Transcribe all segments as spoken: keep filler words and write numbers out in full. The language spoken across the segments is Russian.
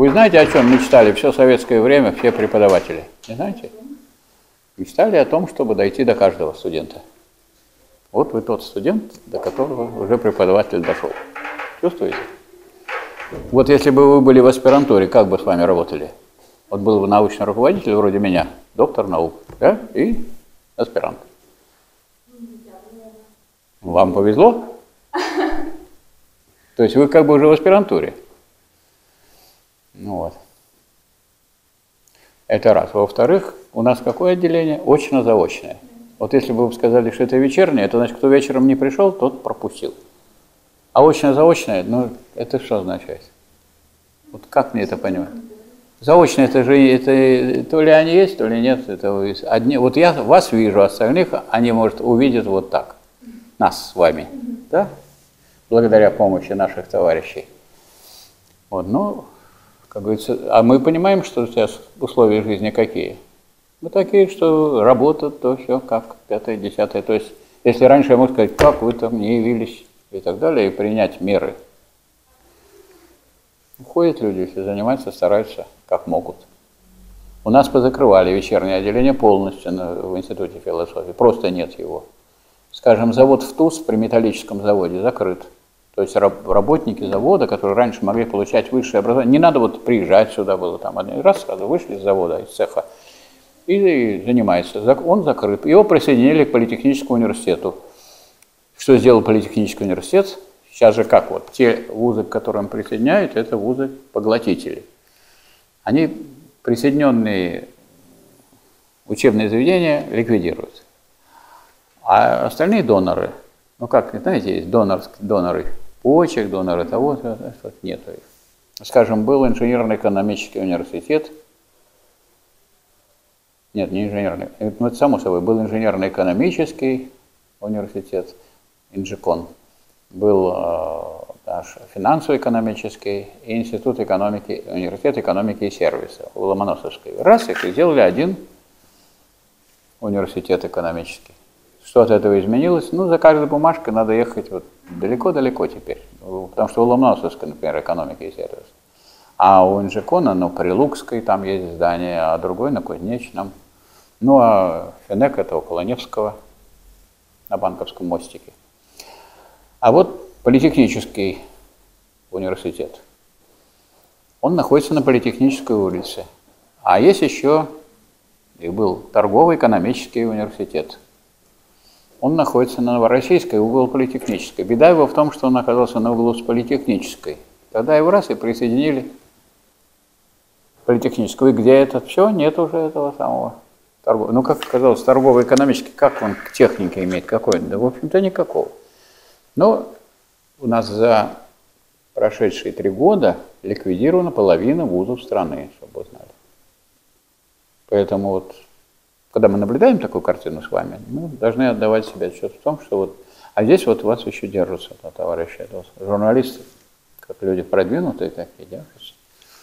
Вы знаете, о чем мечтали все советское время все преподаватели? Не знаете? Мечтали о том, чтобы дойти до каждого студента. Вот вы тот студент, до которого уже преподаватель дошел. Чувствуете? Вот если бы вы были в аспирантуре, как бы с вами работали? Вот был бы научный руководитель вроде меня, доктор наук, да, и аспирант. Вам повезло? То есть вы как бы уже в аспирантуре. Ну вот. Это раз. Во-вторых, у нас какое отделение? Очно-заочное. Вот если бы вы сказали, что это вечернее, то значит, кто вечером не пришел, тот пропустил. А очно-заочное, ну, это что означает? Вот как мне это понимать? Заочное, это же, это, то ли они есть, то ли нет. Это одни, вот я вас вижу, остальных они, может, увидят вот так. Нас с вами, да? Благодаря помощи наших товарищей. Вот, ну, как говорится, а мы понимаем, что сейчас условия жизни какие? Мы такие, что работа, то все, как пятое, десятое. То есть, если раньше я мог сказать, как вы там не явились и так далее, и принять меры. Уходят люди, если занимаются, стараются, как могут. У нас позакрывали вечернее отделение полностью в Институте философии, просто нет его. Скажем, завод в ТУЗ при металлическом заводе закрыт. То есть работники завода, которые раньше могли получать высшее образование, не надо вот приезжать сюда было, там один раз сразу вышли из завода, из цеха, и занимается. Он закрыт. Его присоединили к Политехническому университету. Что сделал Политехнический университет? Сейчас же как вот, те вузы, к которым присоединяют, это вузы-поглотители. Они присоединенные учебные заведения ликвидируют. А остальные доноры, ну как, знаете, есть донор, доноры почек, доноры того, что нету их. Скажем, был инженерно-экономический университет. Нет, не инженерный, ну это само собой, был инженерно-экономический университет, Инжикон. Был э, наш финансово-экономический и институт экономики, университет экономики и сервиса у Ломоносовской. Раз их и сделали один университет экономический. Что от этого изменилось? Ну, за каждой бумажкой надо ехать вот далеко-далеко теперь. Потому что у Ломоносовской, например, экономика и сервис. А у Инжикона, ну, при Лукской там есть здание, а другой на Кузнечном. Ну, а Финек это около Невского, на Банковском мостике. А вот Политехнический университет. Он находится на Политехнической улице. А есть еще, и был торгово-экономический университет. Он находится на Новороссийской, угол Политехнической. Беда его в том, что он оказался на углу с Политехнической. Тогда его раз и присоединили к Политехнической. И где это все? Нет уже этого самого торгового. Ну, как оказалось, торгово-экономический, как он к технике имеет? Какой? Да, в общем-то, никакого. Но у нас за прошедшие три года ликвидирована половина вузов страны, чтобы вы знали. Поэтому вот, когда мы наблюдаем такую картину с вами, мы должны отдавать себе отчет в том, что вот, а здесь вот вас еще держатся, да, товарищи, журналисты, как люди продвинутые такие, держатся.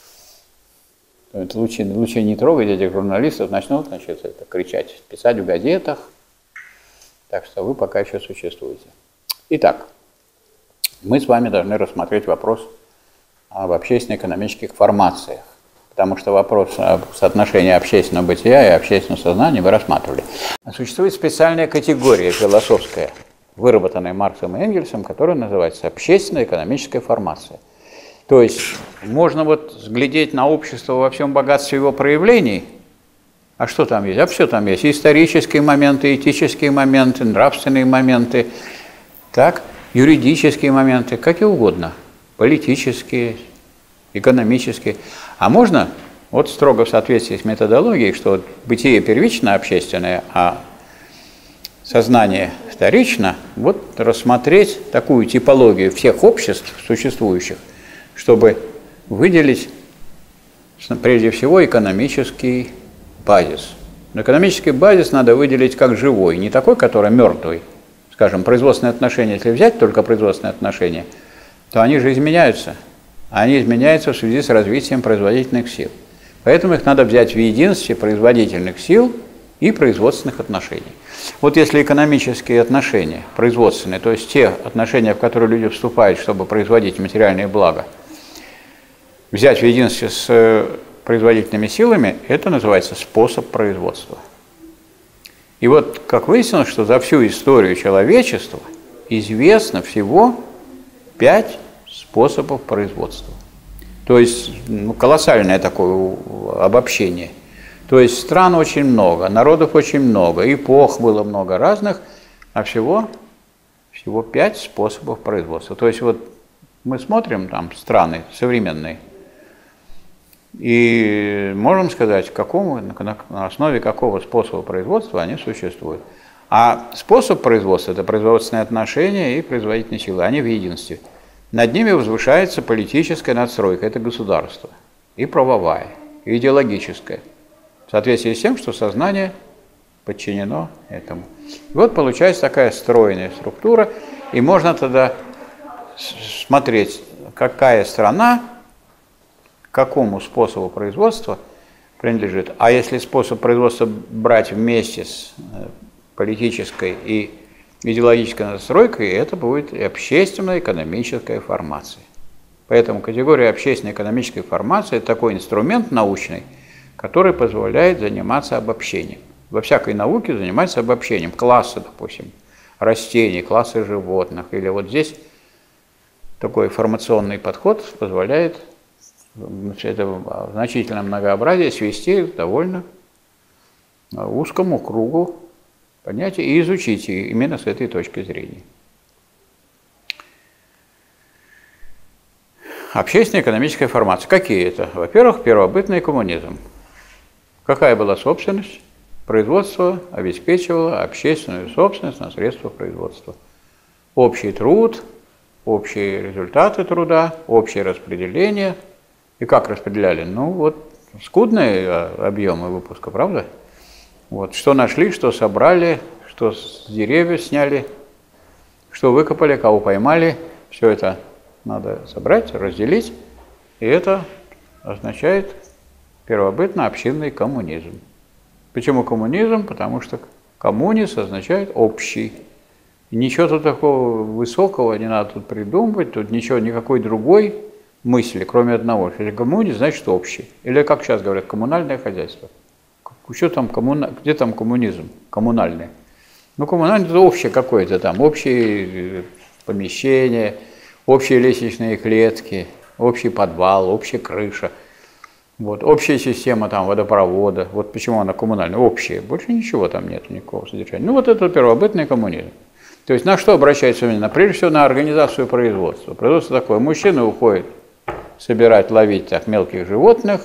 Это лучше, лучше не трогать этих журналистов, начнут, значит, это кричать, писать в газетах, так что вы пока еще существуете. Итак, мы с вами должны рассмотреть вопрос об общественно-экономических формациях, потому что вопрос об соотношении общественного бытия и общественного сознания вы рассматривали. Существует специальная категория философская, выработанная Марксом и Энгельсом, которая называется общественно-экономическая формация. То есть можно вот взглядеть на общество во всем богатстве его проявлений. А что там есть? А все там есть. Исторические моменты, этические моменты, нравственные моменты, так, юридические моменты, какие угодно, политические, экономические. А можно, вот строго в соответствии с методологией, что вот бытие первично общественное, а сознание вторично, вот рассмотреть такую типологию всех обществ существующих, чтобы выделить прежде всего экономический базис. Но экономический базис надо выделить как живой, не такой, который мертвый. Скажем, производственные отношения, если взять только производственные отношения, то они же изменяются. Они изменяются в связи с развитием производительных сил. Поэтому их надо взять в единстве производительных сил и производственных отношений. Вот если экономические отношения, производственные, то есть те отношения, в которые люди вступают, чтобы производить материальные блага, взять в единстве с производительными силами, это называется способ производства. И вот как выяснилось, что за всю историю человечества известно всего пять способов производства. То есть ну, колоссальное такое обобщение. То есть стран очень много, народов очень много, эпох было много разных, а всего, всего пять способов производства. То есть вот мы смотрим там страны современные, и можем сказать, какому, на основе какого способа производства они существуют. А способ производства – это производственные отношения и производительные силы, они в единстве. Над ними возвышается политическая надстройка, это государство, и правовая, и идеологическая, в соответствии с тем, что сознание подчинено этому. И вот получается такая стройная структура, и можно тогда смотреть, какая страна к какому способу производства принадлежит. А если способ производства брать вместе с политической и идеологической настройкой, это будет общественно-экономическая формация. Поэтому категория общественно-экономической формации – это такой инструмент научный, который позволяет заниматься обобщением. Во всякой науке занимается обобщением класса, допустим, растений, класса животных. Или вот здесь такой формационный подход позволяет это значительное многообразие свести к довольно узкому кругу понятий и изучить именно с этой точки зрения. Общественно-экономическая формация. Какие это? Во-первых, первобытный коммунизм. Какая была собственность? Производство обеспечивало общественную собственность на средства производства. Общий труд, общие результаты труда, общее распределение. И как распределяли? Ну вот скудные объемы выпуска, правда? Вот, что нашли, что собрали, что с деревьев сняли, что выкопали, кого поймали, все это надо собрать, разделить, и это означает первобытно-общинный коммунизм. Почему коммунизм? Потому что коммунис означает общий. И ничего тут такого высокого не надо тут придумывать, тут ничего, никакой другой мысли, кроме одного. Если коммунизм, значит общий. Или, как сейчас говорят, коммунальное хозяйство. Что там коммуна... Где там коммунизм? Коммунальный. Ну, коммунальный – это общее какое-то там, общие помещения, общие лестничные клетки, общий подвал, общая крыша, вот, общая система там водопровода. Вот почему она коммунальная, общая. Больше ничего там нет, никакого содержания. Ну, вот это первобытный коммунизм. То есть на что обращается внимание? Прежде всего на организацию производства. Производство такое. Мужчина уходит собирать, ловить так, мелких животных,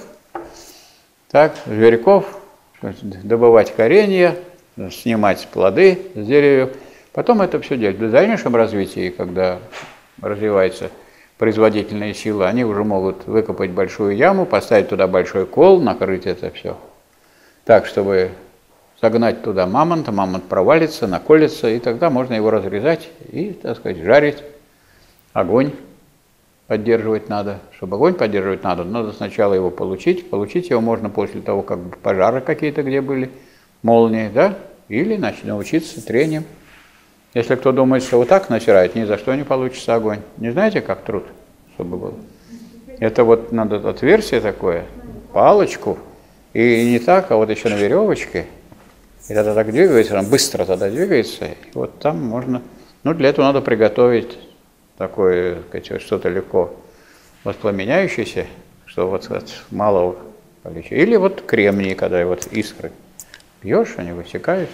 так, зверьков, добывать коренья, снимать плоды с деревьев. Потом это все делать. В дальнейшем развитии, когда развиваются производительные силы, они уже могут выкопать большую яму, поставить туда большой кол, накрыть это все так, чтобы загнать туда мамонта, мамонт провалится, наколется, и тогда можно его разрезать и, так сказать, жарить. Огонь поддерживать надо. Чтобы огонь поддерживать надо, надо сначала его получить. Получить его можно после того, как пожары какие-то где были, молнии, да, или значит, научиться трением. Если кто думает, что вот так натирает, ни за что не получится огонь. Не знаете, как труд, чтобы было? Это вот надо отверстие такое, палочку, и не так, а вот еще на веревочке. И тогда так двигается, он быстро тогда двигается, и вот там можно, ну для этого надо приготовить такое, что-то легко воспламеняющееся, что вот от малого количества. Или вот кремний, когда вот искры пьешь, они высекают,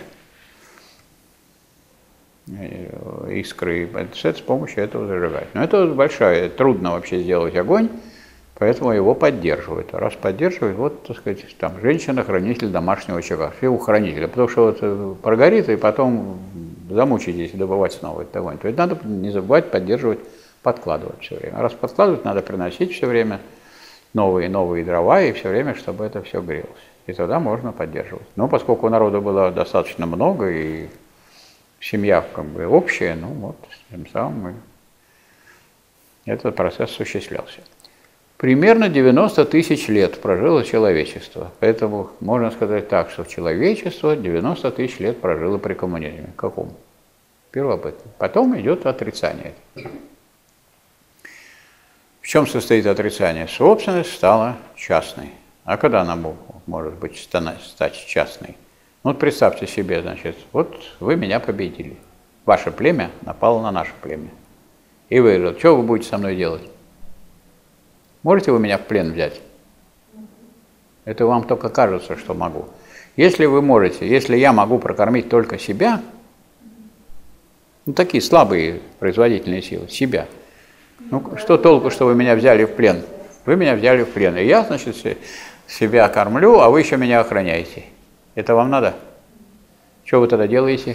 искры, и с помощью этого зажигать. Но это большая, трудно вообще сделать огонь, поэтому его поддерживают. Раз поддерживают, вот, так сказать, там, женщина-хранитель домашнего очага, феохранителя, потому что вот прогорит, и потом замучитесь добывать снова этот огонь. То есть надо не забывать поддерживать, подкладывать все время. Раз подкладывать, надо приносить все время новые и новые дрова, и все время, чтобы это все грелось. И тогда можно поддерживать. Но поскольку народу было достаточно много, и семья как бы общая, ну вот, тем самым этот процесс осуществлялся. Примерно девяносто тысяч лет прожило человечество. Поэтому можно сказать так, что человечество девяносто тысяч лет прожило при коммунизме. Каком? Первобытном. Потом идет отрицание. В В чем состоит отрицание? Собственность стала частной. А когда она может быть стать частной? Вот представьте себе, значит, вот вы меня победили. Ваше племя напало на наше племя. И вы говорите, что вы будете со мной делать? Можете вы меня в плен взять? Это вам только кажется, что могу. Если вы можете, если я могу прокормить только себя, ну такие слабые производительные силы, себя, ну что толку, что вы меня взяли в плен? Вы меня взяли в плен, и я, значит, себя кормлю, а вы еще меня охраняете. Это вам надо? Что вы тогда делаете?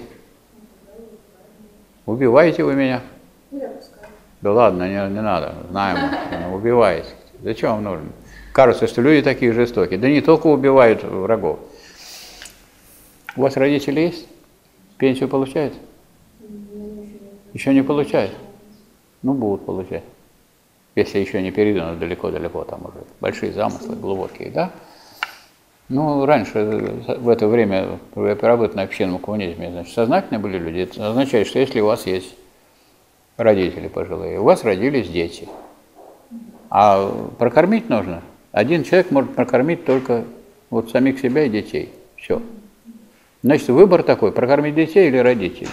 Убиваете вы меня? Да ладно, не, не надо, знаем, убиваете. Зачем вам нужно? Кажется, что люди такие жестокие. Да не только убивают врагов. У вас родители есть? Пенсию получают? Еще не получают? Ну, будут получать. Если еще не передано далеко-далеко, там уже большие замыслы, глубокие, да? Ну, раньше, в это время, при первобытном общинном коммунизме, значит, сознательные были люди. Это означает, что если у вас есть родители пожилые, у вас родились дети, а прокормить нужно. Один человек может прокормить только вот самих себя и детей. Все. Значит, выбор такой, прокормить детей или родителей.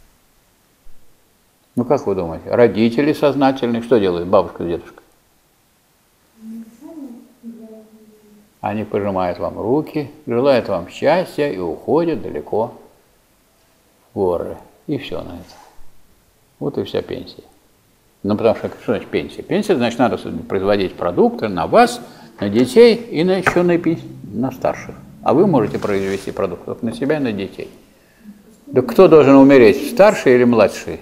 Ну, как вы думаете, родители сознательные, что делают бабушка и дедушка? Они пожимают вам руки, желают вам счастья и уходят далеко в горы. И все на это. Вот и вся пенсия. Ну, потому что, что значит пенсия? Пенсия, значит, надо производить продукты на вас, на детей и на еще на, на старших. А вы можете произвести продукты только на себя и на детей. Да кто должен умереть, старший или младший?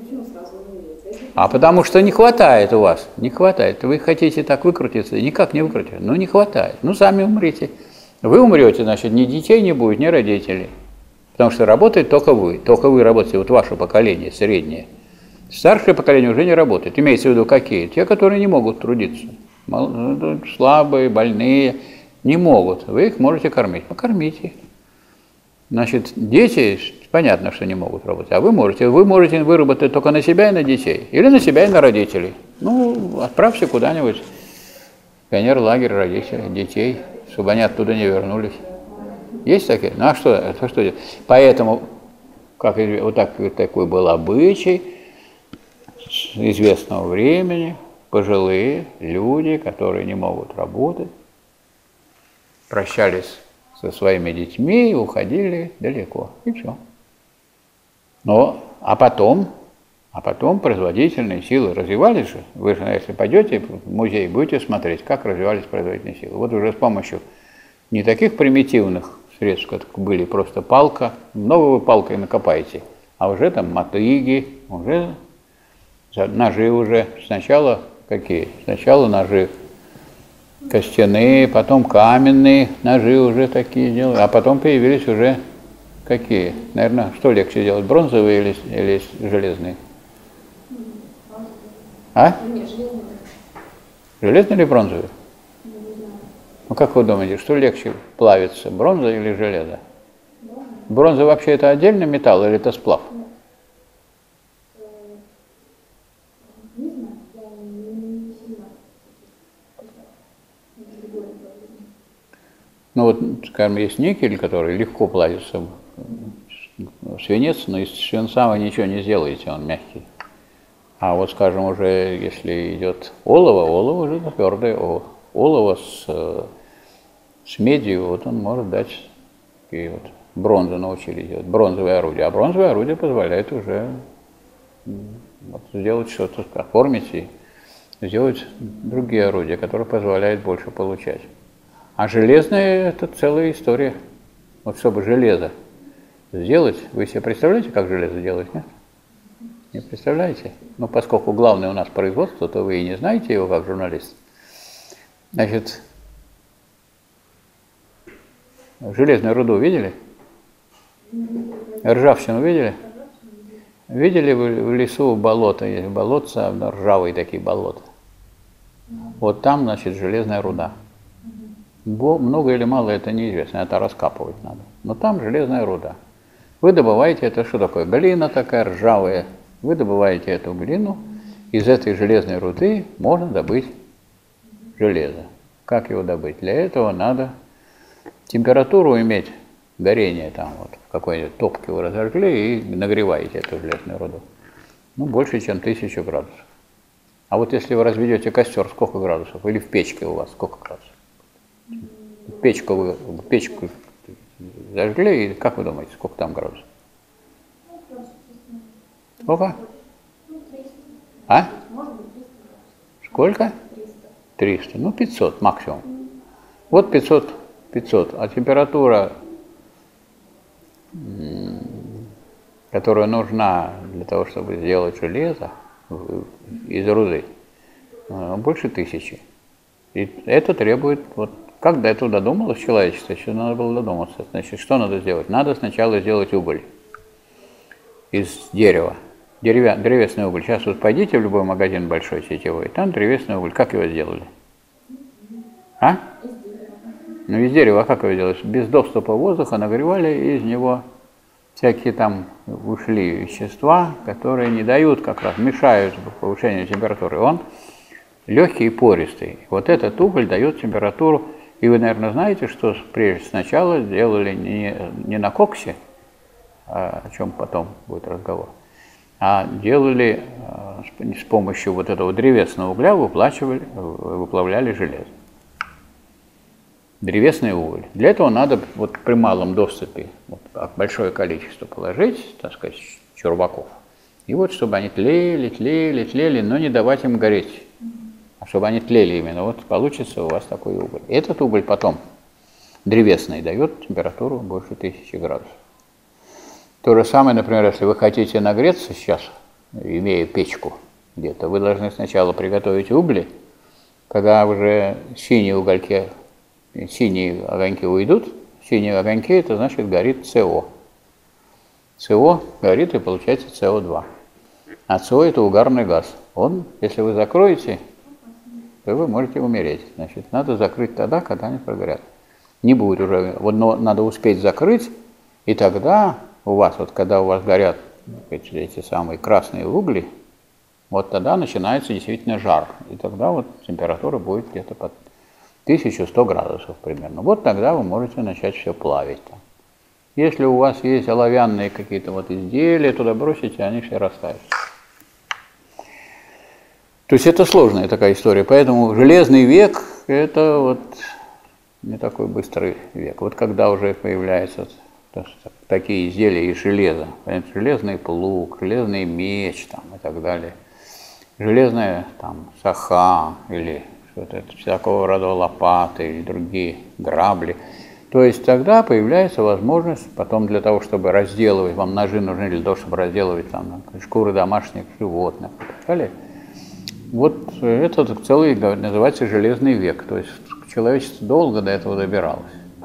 А потому что не хватает у вас, не хватает. Вы хотите так выкрутиться, никак не выкрутиться. Ну, не хватает. Ну, сами умрите. Вы умрете, значит, ни детей не будет, ни родителей. Потому что работает только вы. Только вы работаете, вот ваше поколение, среднее. Старшее поколение уже не работает. Имеется в виду какие? Те, которые не могут трудиться. Слабые, больные, не могут. Вы их можете кормить. Покормите. Значит, дети, понятно, что не могут работать, а вы можете. Вы можете выработать только на себя и на детей. Или на себя и на родителей. Ну, отправьте куда-нибудь в пионер-лагерь родителей, детей, чтобы они оттуда не вернулись. Есть такие? Ну, а что, это что делать? Поэтому, как, вот, так, вот такой был обычай с известного времени, пожилые люди, которые не могут работать, прощались со своими детьми и уходили далеко. И все. Но, а потом, а потом производительные силы развивались же. Вы же, если пойдете в музей, будете смотреть, как развивались производительные силы. Вот уже с помощью не таких примитивных средств, как были просто палка, новую палкой накопаете, а уже там мотыги, уже ножи уже. Сначала какие? Сначала ножи костяные, потом каменные ножи уже такие делали, а потом появились уже какие? Наверное, что легче делать, бронзовые или, или железные? А? Железные или бронзовые? Ну, как вы думаете, что легче плавится, бронза или железо? Бронза вообще это отдельный металл или это сплав? Ну вот, скажем, есть никель, который легко плавится, свинец, но из свинца вы ничего не сделаете, он мягкий. А вот, скажем, уже если идет олово, олово уже твердое, олово с, с медью, вот он может дать такие вот, бронзу научились делать, бронзовые орудия. А бронзовые орудия позволяют уже вот, сделать что-то, оформить и сделать другие орудия, которые позволяют больше получать. А железное – это целая история. Вот чтобы железо сделать, вы себе представляете, как железо делать, нет? Не представляете? Ну, поскольку главное у нас производство, то вы и не знаете его как журналист. Значит, железную руду видели? Ржавчину видели? Видели вы в лесу болото, есть болотца, ржавые такие болота. Вот там, значит, железная руда. Много или мало это неизвестно, это раскапывать надо. Но там железная руда. Вы добываете, это что такое? Глина такая ржавая. Вы добываете эту глину из этой железной руды можно добыть железо. Как его добыть? Для этого надо температуру иметь, горение там, вот, в какой-нибудь топке вы разожгли и нагреваете эту железную руду. Ну, больше, чем тысячу градусов. А вот если вы разведете костер, сколько градусов? Или в печке у вас сколько градусов? Печку вы, печку зажгли, и как вы думаете, сколько там градусов? Сколько? А? Сколько? триста. Ну, пятьсот максимум. Вот пятьсот, пятьсот. А температура, которая нужна для того, чтобы сделать железо из руды, больше тысячи. И это требует, вот как до этого додумалось человечество, еще надо было додуматься. Значит, что надо сделать? Надо сначала сделать уголь из дерева. Деревя, древесный уголь. Сейчас вот пойдите в любой магазин большой сетевой, там древесный уголь. Как его сделали? А? Ну, из дерева. А как его делали? Без доступа воздуха нагревали, и из него всякие там ушли вещества, которые не дают, как раз мешают повышению температуры. Он легкий и пористый. Вот этот уголь дает температуру. И вы, наверное, знаете, что прежде сначала делали не, не на коксе, о чем потом будет разговор, а делали с помощью вот этого древесного угля выплачивали, выплавляли железо. Древесный уголь. Для этого надо вот при малом доступе вот, большое количество положить, так сказать, чурбаков. И вот чтобы они тлели, тлели, тлели, но не давать им гореть. А чтобы они тлели именно, вот получится у вас такой уголь. Этот уголь потом древесный дает температуру больше тысячи градусов. То же самое, например, если вы хотите нагреться сейчас, имея печку где-то, вы должны сначала приготовить угли, когда уже синие угольки, синие огоньки уйдут, синие огоньки, это значит горит СО. СО горит и получается СО2. А СО это угарный газ. Он, если вы закроете, то вы можете умереть. Значит, надо закрыть тогда, когда они прогорят. Не будет уже, вот, но надо успеть закрыть, и тогда у вас, вот когда у вас горят эти самые красные угли, вот тогда начинается действительно жар. И тогда вот температура будет где-то под тысячу сто градусов примерно. Вот тогда вы можете начать все плавить. Если у вас есть оловянные какие-то вот изделия, туда бросите, они все растают. То есть это сложная такая история. Поэтому железный век – это вот не такой быстрый век. Вот когда уже появляются такие изделия из железа, железный плуг, железный меч там, и так далее, железная там саха или что-то такого рода лопаты или другие грабли, то есть тогда появляется возможность потом для того, чтобы разделывать, вам ножи нужны для того, чтобы разделывать там шкуры домашних животных и так далее. Вот это целый называется железный век, то есть человечество долго до этого добиралось.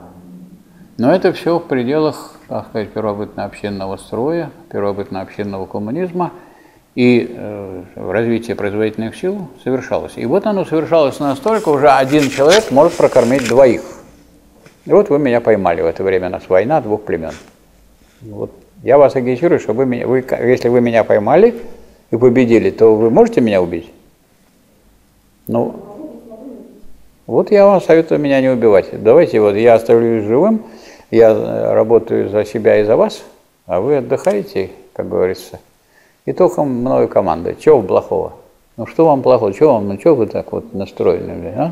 Но это все в пределах, так сказать, первобытно-общинного строя, первобытно-общинного коммунизма, и э, развитие производительных сил совершалось. И вот оно совершалось настолько, уже один человек может прокормить двоих. И вот вы меня поймали, в это время у нас война двух племен. Вот я вас агитирую, чтобы вы меня, вы, если вы меня поймали и победили, то вы можете меня убить? Ну, вот я вам советую меня не убивать. Давайте вот я оставлюсь живым, я работаю за себя и за вас, а вы отдыхаете, как говорится, и только мною командуете. Чего плохого? Ну что вам плохого? Чего вам, ну чего вы так вот настроены, а?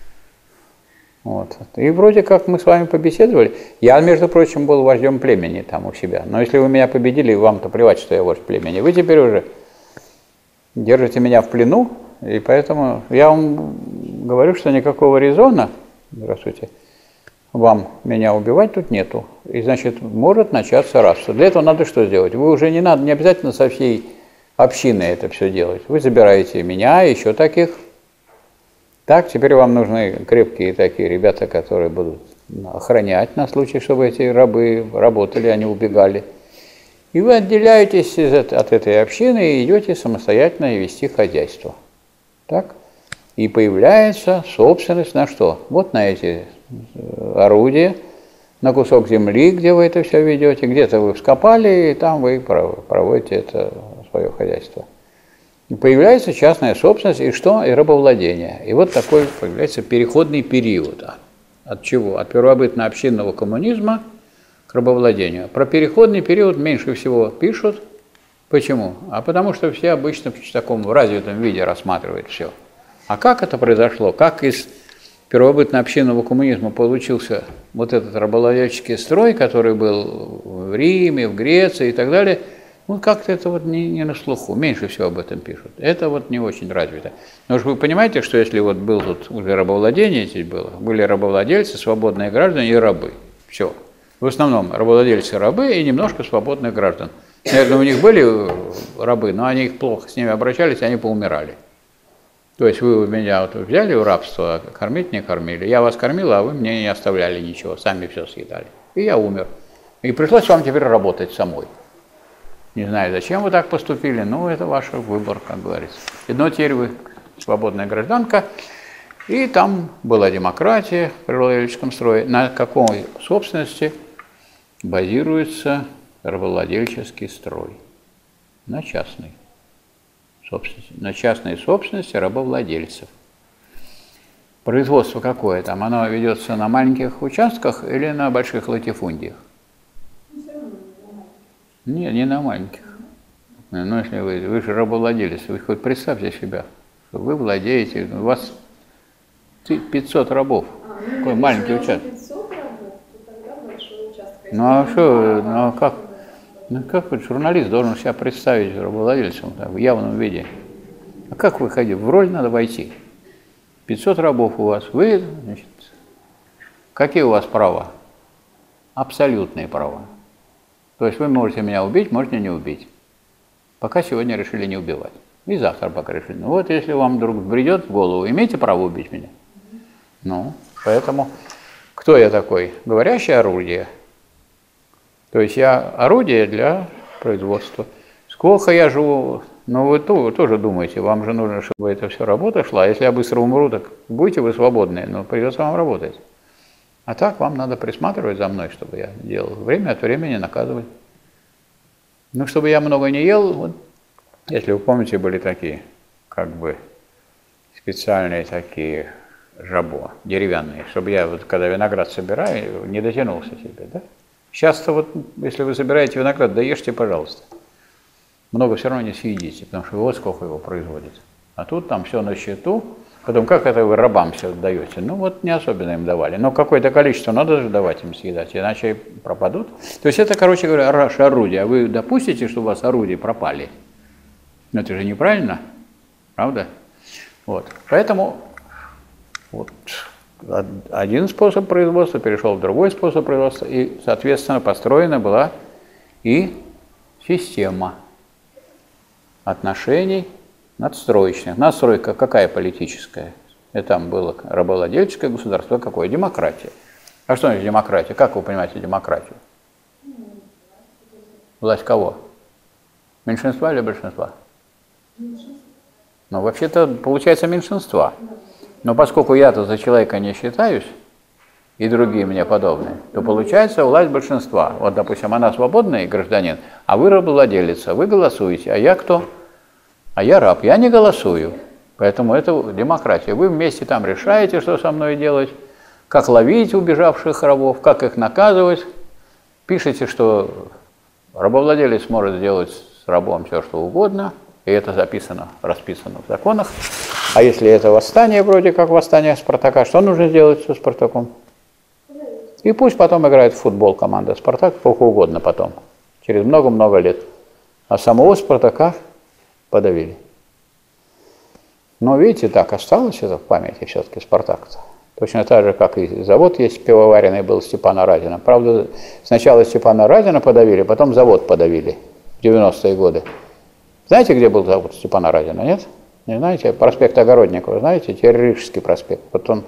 Вот. И вроде как мы с вами побеседовали. Я, между прочим, был вождем племени там у себя. Но если вы меня победили, вам-то плевать, что я вождь племени. Вы теперь уже держите меня в плену, и поэтому я вам говорю, что никакого резона, здравствуйте, вам меня убивать тут нету. И, значит, может начаться рабство. Для этого надо что сделать? Вы уже не надо, не обязательно со всей общиной это все делать. Вы забираете меня, еще таких. Так, теперь вам нужны крепкие такие ребята, которые будут охранять на случай, чтобы эти рабы работали, а не убегали. И вы отделяетесь от этой общины и идете самостоятельно вести хозяйство. Так? И появляется собственность на что? Вот на эти орудия, на кусок земли, где вы это все ведете, где-то вы вскопали, и там вы проводите это свое хозяйство. появляется частная собственность, и что? И рабовладение. И вот такой появляется переходный период. От чего? От первобытно-общинного коммунизма к рабовладению. Про переходный период меньше всего пишут. Почему? А потому что все обычно в таком развитом виде рассматривают все. А как это произошло? Как из первобытно-общинного коммунизма получился вот этот рабовладельческий строй, который был в Риме, в Греции и так далее? Ну, как-то это вот не, не на слуху, меньше всего об этом пишут. Это вот не очень развито. Но уж вы понимаете, что если вот был тут уже рабовладение здесь было, были рабовладельцы, свободные граждане и рабы. Все. В основном рабовладельцы, рабы и немножко свободных граждан. Наверное, у них были рабы, но они их плохо с ними обращались, они поумирали. То есть вы меня вот взяли в рабство, а кормить не кормили. Я вас кормил, а вы мне не оставляли ничего, сами все съедали. И я умер. И пришлось вам теперь работать самой. Не знаю, зачем вы так поступили, но это ваш выбор, как говорится. Но теперь вы свободная гражданка, и там была демократия в рабовладельческом строе. На какой собственности базируется рабовладельческий строй? На частной собственности. На частной собственности рабовладельцев. Производство какое там? Оно ведется на маленьких участках или на больших латифундиях? Нет, не на маленьких. Ну, если вы, вы же рабовладелец, вы хоть представьте себя, что вы владеете, у вас пятьсот рабов, а, ну, такой маленький участок. пятьсот рабов, то тогда большой участок. Ну а что, ну а как, ну как вот журналист должен себя представить рабовладельцем так, в явном виде? А как вы ходите? В роль надо войти. пятьсот рабов у вас, вы, значит, какие у вас права? Абсолютные права. То есть вы можете меня убить, можете не убить. Пока сегодня решили не убивать. И завтра пока решили. Ну вот если вам вдруг бредет в голову, имеете право убить меня? Ну, поэтому кто я такой? Говорящее орудие. То есть я орудие для производства. Сколько я живу, ну вы тоже думаете, вам же нужно, чтобы эта вся работа шла. Если я быстро умру, так будете вы свободны, но придется вам работать. А так вам надо присматривать за мной, чтобы я делал. Время от времени наказывать. Ну, чтобы я много не ел, вот, если вы помните, были такие, как бы, специальные такие жабо, деревянные, чтобы я, вот, когда виноград собираю, не дотянулся себе, да? Сейчас-то вот, если вы собираете виноград, да ешьте, пожалуйста. Много все равно не съедите, потому что вот сколько его производит. А тут там все на счету. Потом, как это вы рабам все даете? Ну, вот не особенно им давали. Но какое-то количество надо же давать им съедать, иначе пропадут. То есть это, короче говоря, ваше орудие. А вы допустите, что у вас орудия пропали? Но это же неправильно, правда? Вот. Поэтому вот, один способ производства перешел в другой способ производства, и, соответственно, построена была и система отношений надстроечных. Надстройка какая политическая? И там было рабовладельческое государство, какое? Демократия. А что значит демократия? Как вы понимаете демократию? Власть кого? Меньшинства или большинства? Меньшинства. Ну, вообще-то, получается, меньшинства. Но поскольку я-то за человека не считаюсь, и другие мне подобные, то получается власть большинства. Вот, допустим, она свободный гражданин, а вы рабовладелец, вы голосуете, а я кто? А я раб, я не голосую. Поэтому это демократия. Вы вместе там решаете, что со мной делать, как ловить убежавших рабов, как их наказывать. Пишите, что рабовладелец может сделать с рабом все, что угодно, и это записано, расписано в законах. А если это восстание, вроде как восстание Спартака, что нужно сделать со Спартаком? И пусть потом играет в футбол команда Спартак, сколько угодно потом, через много-много лет. А самого Спартака подавили. Но видите, так осталось это в памяти все-таки Спартак-то. Точно так же, как и завод есть пивоваренный был Степана Разина. Правда, сначала Степана Разина подавили, потом завод подавили в девяностые годы. Знаете, где был завод Степана Разина, нет? Не знаете? Проспект Огородникова, знаете? Рижский проспект. Вот он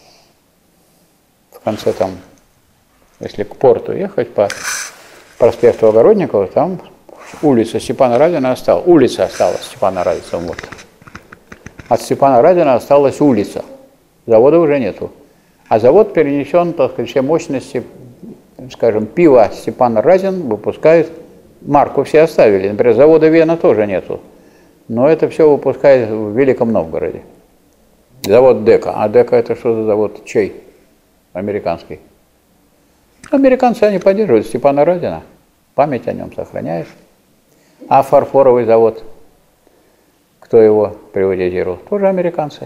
в конце там, если к порту ехать по проспекту Огородникова, там улица Степана Разина осталась. Улица осталась Степана Разина. Вот. От Степана Разина осталась улица. Завода уже нету. А завод перенесен, так сказать, все мощности, скажем, пиво Степан Разин выпускает, марку все оставили. Например, завода Вена тоже нету. Но это все выпускает в Великом Новгороде. Завод Дека. А Дека это что за завод? Чей? Американский. Американцы они поддерживают Степана Разина. Память о нем сохраняешь. А фарфоровый завод, кто его приватизировал? Тоже американцы.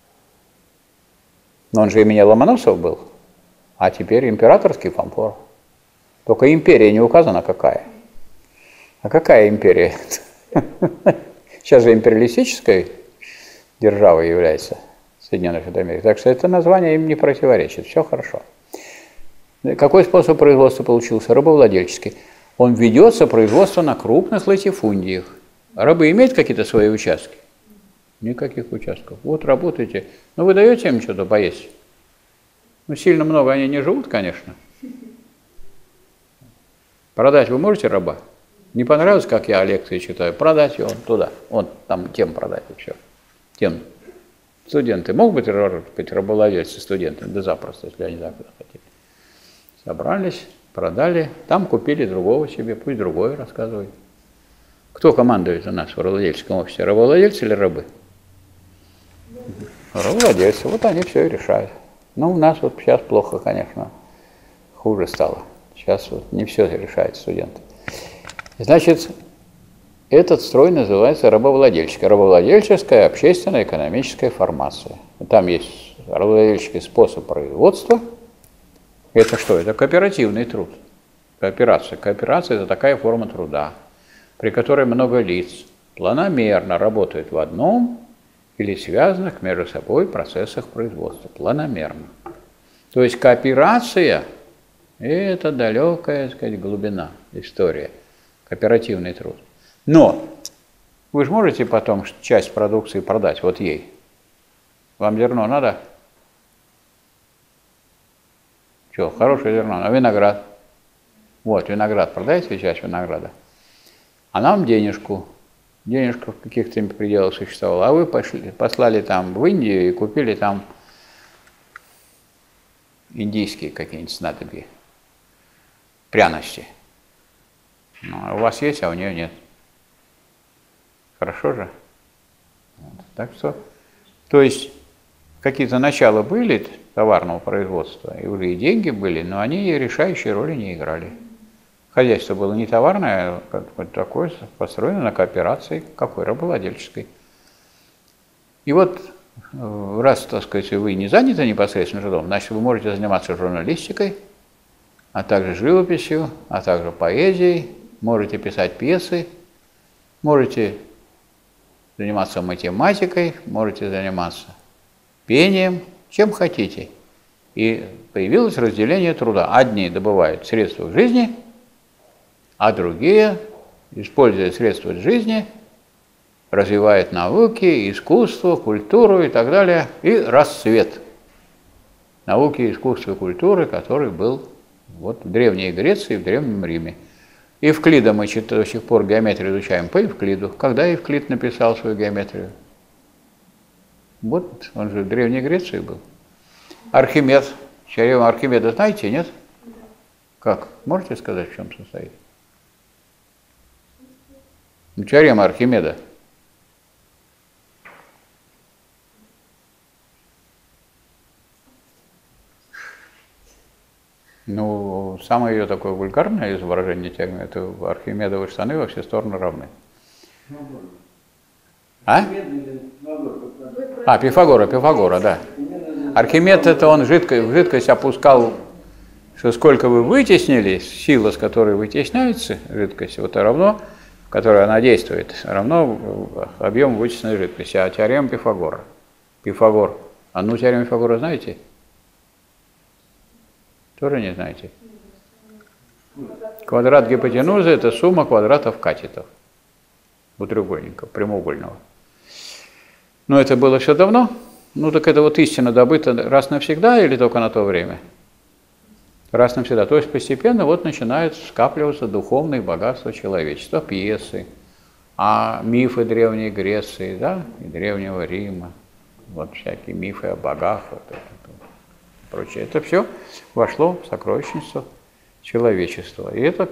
Но он же имени Ломоносов был. А теперь императорский фарфор. Только империя не указана какая. А какая империя? Сейчас же империалистической державой является Соединенные Штаты Америки. Так что это название им не противоречит. Все хорошо. Какой способ производства получился? Рабовладельческий. Он ведется производство на крупных латифундиях. Рабы имеют какие-то свои участки? Никаких участков. Вот работаете. Ну, вы даете им что-то поесть? Ну, сильно много они не живут, конечно. Продать вы можете раба? Не понравилось, как я лекции читаю? Продать его туда. Он там тем продать и все. Тем. Студенты. Могут быть, быть рабовладельцы студенты? Да запросто, если они так хотели. Собрались, продали, там купили другого себе, пусть другой рассказывает. Кто командует у нас в рабовладельческом офисе? Рабовладельцы или рабы? Рабовладельцы. Вот они все и решают. Ну, у нас вот сейчас плохо, конечно, хуже стало. Сейчас вот не все решают студенты. Значит, этот строй называется рабовладельческий. Рабовладельческая общественная экономическая формация. Там есть рабовладельческий способ производства. Это что? Это кооперативный труд. Кооперация. Кооперация – это такая форма труда, при которой много лиц планомерно работают в одном или связанных между собой процессах производства. Планомерно. То есть кооперация – это далекая, так сказать, глубина, история. Кооперативный труд. Но вы же можете потом часть продукции продать вот ей. Вам зерно надо? Что, хорошее зерно, а виноград? Вот, виноград, продайте часть винограда. А нам денежку. Денежка в каких-то пределах существовала. А вы пошли, послали там в Индию и купили там индийские какие-нибудь снадобья, пряности. Ну, а у вас есть, а у нее нет. Хорошо же? Вот. Так что, то есть, какие-то начала были товарного производства, и уже и деньги были, но они решающей роли не играли. Хозяйство было не товарное, а вот такое, построено на кооперации, какой рабовладельческой. И вот, раз, так сказать, вы не заняты непосредственно трудом, значит, вы можете заниматься журналистикой, а также живописью, а также поэзией, можете писать пьесы, можете заниматься математикой, можете заниматься пением, чем хотите. И появилось разделение труда. Одни добывают средства к жизни, а другие, используя средства к жизни, развивают науки, искусство, культуру и так далее, и расцвет науки, искусства и культуры, который был вот в Древней Греции, в Древнем Риме. Евклида мы до сих пор геометрию изучаем по Евклиду. Когда Евклид написал свою геометрию? Вот, он же в Древней Греции был. Архимед. Теорема Архимеда знаете, нет? Как? Можете сказать, в чем состоит? Ну, теорема Архимеда. Ну, самое ее такое вульгарное изображение теоремы, это Архимедовы штаны во все стороны равны. А? А, Пифагора, Пифагора, да. Архимед это он жидкость, жидкость опускал, что сколько вы вытеснили, сила, с которой вытесняется жидкость, вот равно, в которой она действует, равно объем вытесненной жидкости. А теорема Пифагора. Пифагор. Одну теорему Пифагора знаете? Тоже не знаете? Квадрат гипотенузы – это сумма квадратов катетов двутреугольника, прямоугольного. Но это было все давно. Ну так это вот истина добыта раз навсегда или только на то время? Раз навсегда. То есть постепенно вот начинают скапливаться духовные богатства человечества, пьесы, а мифы Древней Греции, да, и Древнего Рима, вот всякие мифы о богах, вот это, прочее. Это все вошло в сокровищницу человечества. И это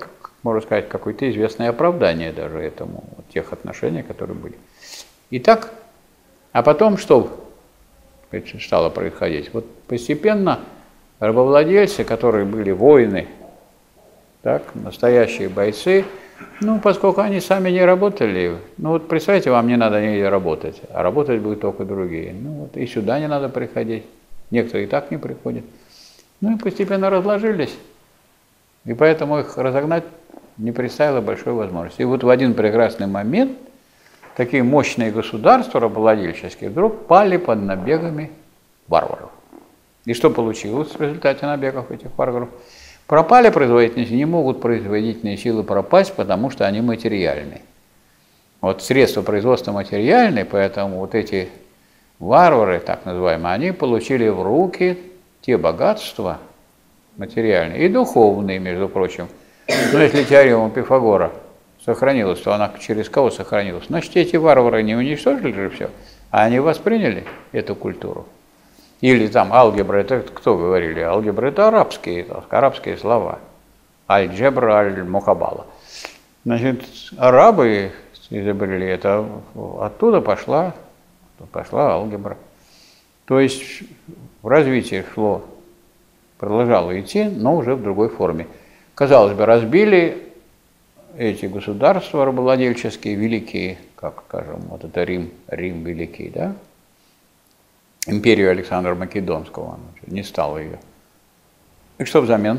можно сказать, какое-то известное оправдание даже этому, вот тех отношений, которые были. Итак, а потом что стало происходить? Вот постепенно рабовладельцы, которые были воины, так, настоящие бойцы, ну, поскольку они сами не работали, ну вот представьте, вам не надо нигде работать, а работать будут только другие. Ну вот и сюда не надо приходить, некоторые и так не приходят. Ну и постепенно разложились, и поэтому их разогнать не представило большой возможности. И вот в один прекрасный момент такие мощные государства рабовладельческие вдруг пали под набегами варваров. И что получилось в результате набегов этих варваров? Пропали производительности, не могут производительные силы пропасть, потому что они материальны. Вот средства производства материальны, поэтому вот эти варвары, так называемые, они получили в руки те богатства материальные и духовные, между прочим. Но если теорема Пифагора сохранилась, то она через кого сохранилась? Значит, эти варвары не уничтожили же все, а они восприняли эту культуру. Или там алгебра, это кто говорили? Алгебра это арабские, арабские слова. Аль-джебра, аль-мухабала. Значит, арабы изобрели это, оттуда пошла, пошла алгебра. То есть в развитии шло, продолжало идти, но уже в другой форме. Казалось бы, разбили эти государства рабовладельческие, великие, как скажем, вот это Рим, Рим великий, да? Империю Александра Македонского, не стало ее. И что взамен?